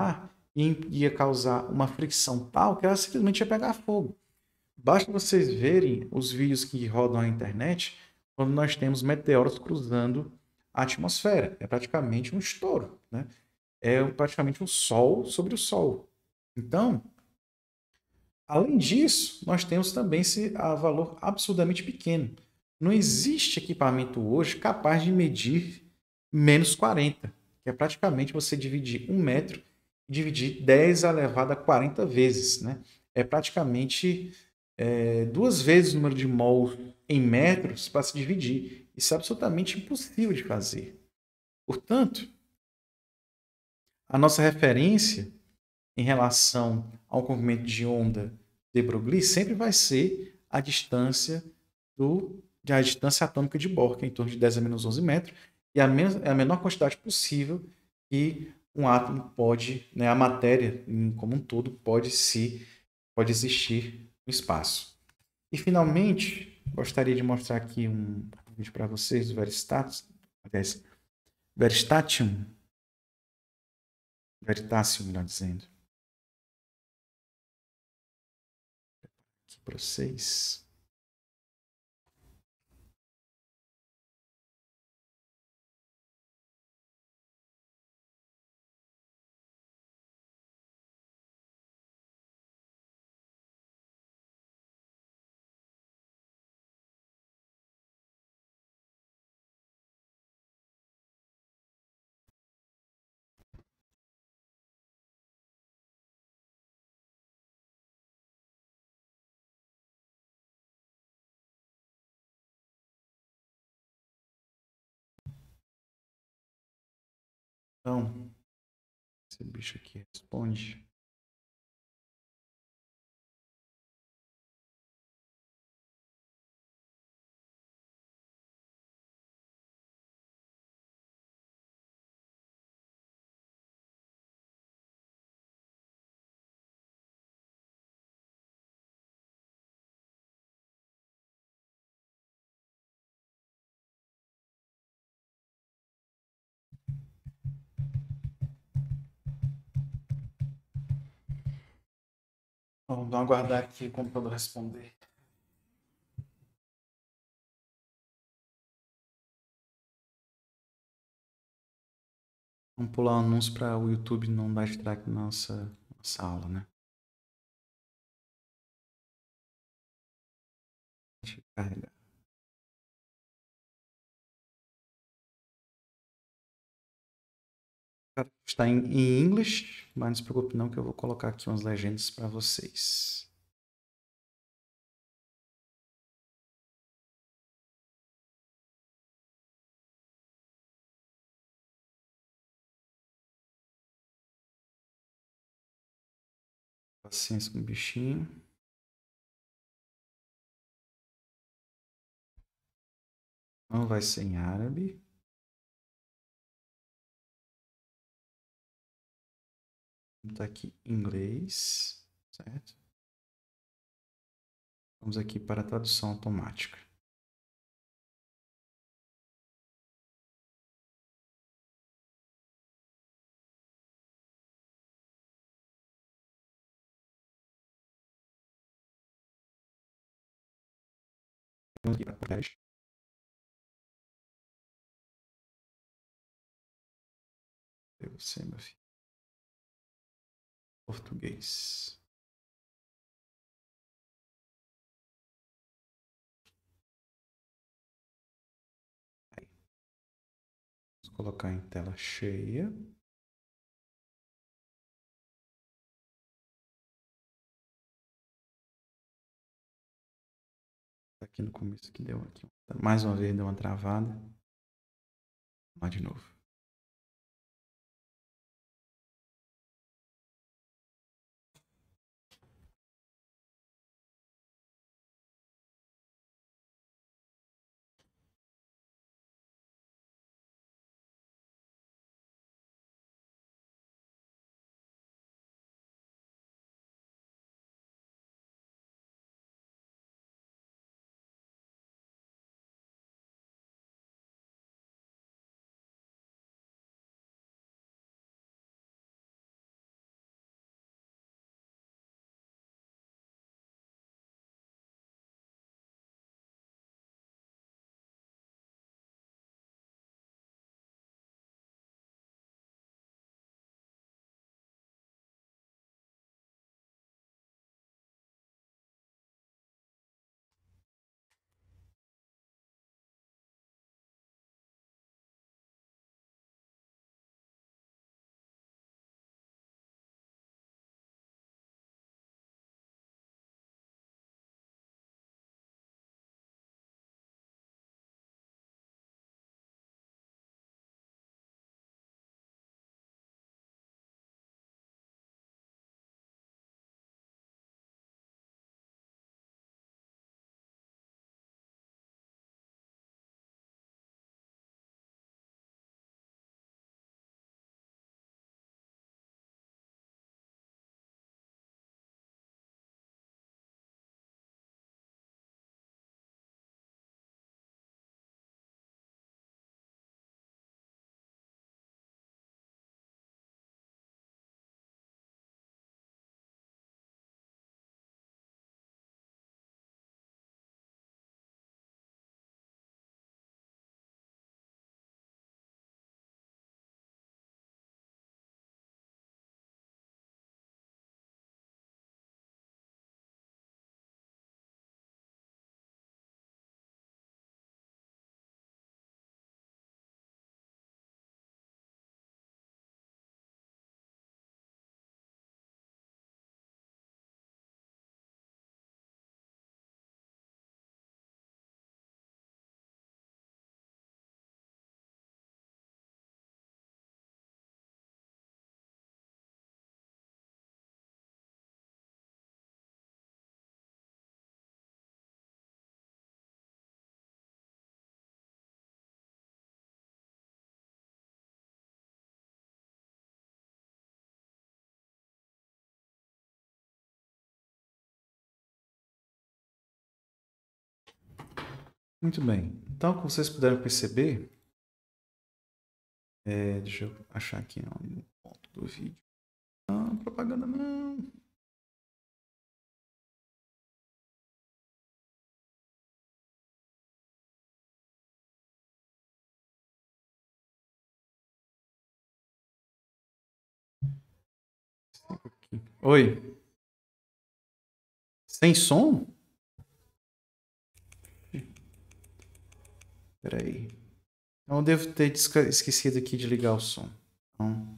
e ia causar uma fricção tal que ela simplesmente ia pegar fogo. Basta vocês verem os vídeos que rodam na internet quando nós temos meteoros cruzando a atmosfera. É praticamente um estouro, né? É praticamente um sol sobre o sol. Então, além disso, nós temos também esse valor absurdamente pequeno. Não existe equipamento hoje capaz de medir menos 40, que é praticamente você dividir 1 metro e dividir 10 elevado a 40 vezes, né? É praticamente 2 vezes o número de mols em metros para se dividir. Isso é absolutamente impossível de fazer. Portanto, a nossa referência em relação ao comprimento de onda de Broglie sempre vai ser a distância atômica de Bohr, que é em torno de 10 a menos 11 metros, e a menor quantidade possível que um átomo pode, né, a matéria como um todo pode existir no espaço. E finalmente, gostaria de mostrar aqui um vídeo para vocês do Veritasium, melhor dizendo, aqui para vocês. Então, esse bicho aqui responde. Vamos aguardar aqui o computador responder. Vamos pular um anúncio para o YouTube não dar strike na nossa aula, né? Deixa eu carregar. Está em inglês, mas não se preocupe não que eu vou colocar aqui umas legendas para vocês. Paciência com o bichinho. Não vai ser em árabe. Está aqui em inglês, certo? Vamos aqui para a tradução automática. Vamos aqui para português. Você, meu filho. Português. Aí. Vamos colocar em tela cheia. Aqui no começo que deu aqui. Mais uma vez deu uma travada. Vamos lá de novo. Muito bem. Então, como vocês puderam perceber, deixa eu achar aqui no ponto do vídeo. Não, propaganda não. Oi. Sem som? Espera aí. Então, eu devo ter esquecido aqui de ligar o som. Então,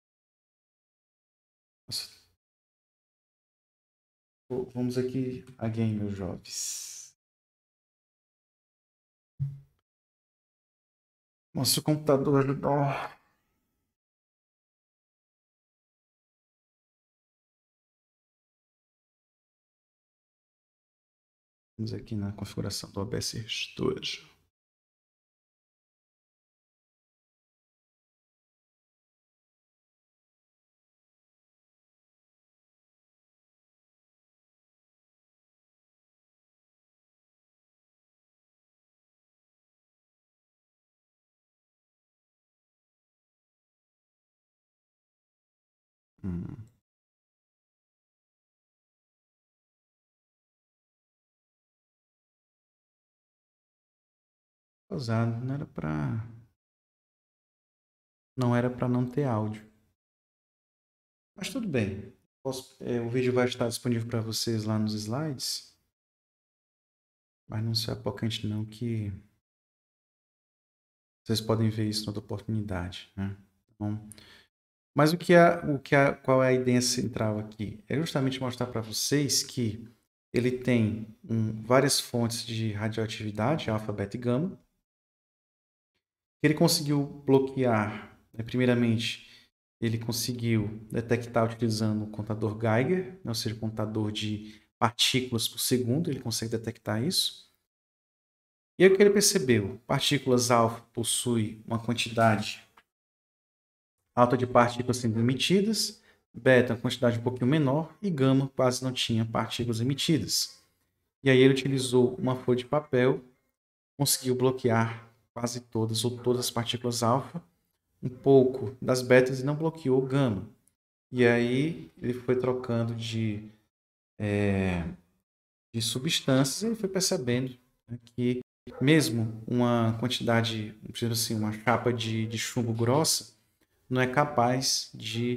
vamos aqui again, meus jovens. Nossa, o computador. Oh. Vamos aqui na configuração do OBS Studio. Hum. Usado, não era para não ter áudio. Mas tudo bem. O vídeo vai estar disponível para vocês lá nos slides. Mas não se apocante não que vocês podem ver isso em outra oportunidade, né? Então, mas qual é a ideia central aqui? É justamente mostrar para vocês que ele tem várias fontes de radioatividade, alfa, beta e gama. Ele conseguiu bloquear, né, primeiramente, ele conseguiu detectar utilizando o contador Geiger, né, ou seja, o contador de partículas por segundo, ele consegue detectar isso. E aí o que ele percebeu? Partículas alfa possuem uma quantidade alta de partículas sendo emitidas, beta uma quantidade um pouquinho menor e gama quase não tinha partículas emitidas. E aí ele utilizou uma folha de papel, conseguiu bloquear quase todas ou todas as partículas alfa, um pouco das betas e não bloqueou o gama. E aí ele foi trocando de substâncias e ele foi percebendo, né, que mesmo uma quantidade, por exemplo assim, uma chapa de chumbo grossa não é capaz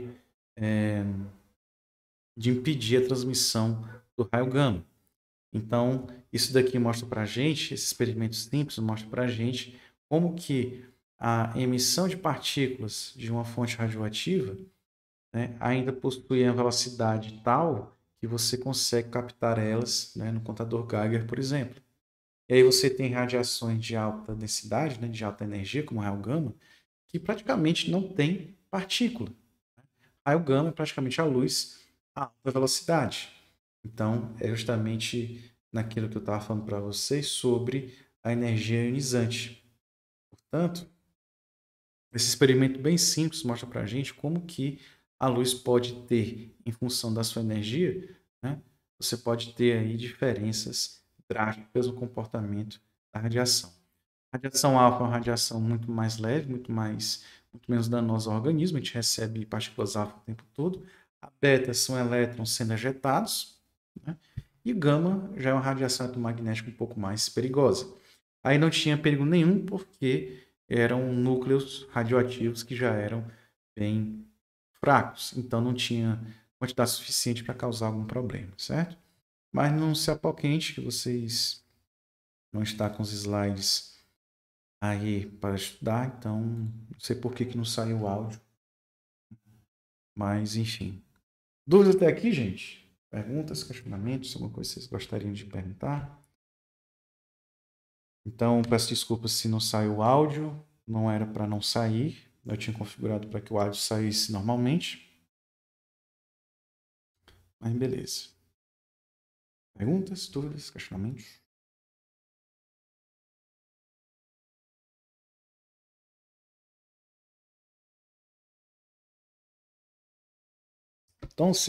de impedir a transmissão do raio gama. Então, isso daqui mostra para a gente, esse experimento simples mostra para a gente como que a emissão de partículas de uma fonte radioativa, né, ainda possui uma velocidade tal que você consegue captar elas, né, no contador Geiger, por exemplo. E aí você tem radiações de alta densidade, né, de alta energia, como o raio gama, que praticamente não tem partícula. Raio gama é praticamente a luz a alta velocidade. Então, é justamente naquilo que eu estava falando para vocês sobre a energia ionizante. Portanto, esse experimento bem simples mostra para a gente como que a luz pode ter, em função da sua energia, né, você pode ter aí diferenças drásticas no comportamento da radiação. A radiação alfa é uma radiação muito mais leve, muito menos danosa ao organismo. A gente recebe partículas alfa o tempo todo. A beta são elétrons sendo ejetados, né? E gama já é uma radiação eletromagnética um pouco mais perigosa. Aí não tinha perigo nenhum porque eram núcleos radioativos que já eram bem fracos. Então não tinha quantidade suficiente para causar algum problema, certo? Mas não se apoquente que vocês vão estar com os slides aí para estudar, então não sei por que não saiu o áudio, mas enfim. Dúvidas até aqui, gente? Perguntas, questionamentos, alguma coisa que vocês gostariam de perguntar? Então, peço desculpas se não saiu o áudio, não era para não sair, eu tinha configurado para que o áudio saísse normalmente, mas beleza. Perguntas, dúvidas, questionamentos? Então,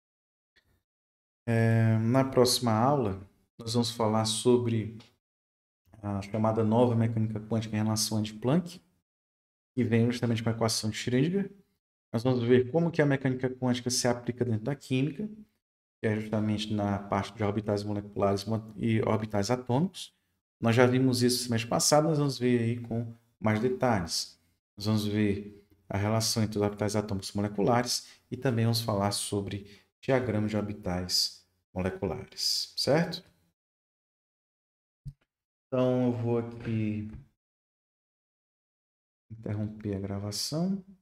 na próxima aula, nós vamos falar sobre a chamada nova mecânica quântica em relação a de Planck, que vem justamente com a equação de Schrödinger. Nós vamos ver como que a mecânica quântica se aplica dentro da química, que é justamente na parte de orbitais moleculares e orbitais atômicos. Nós já vimos isso no mês passado, nós vamos ver aí com mais detalhes. Nós vamos ver a relação entre os orbitais atômicos moleculares e também vamos falar sobre diagrama de orbitais moleculares, certo? Então eu vou aqui interromper a gravação.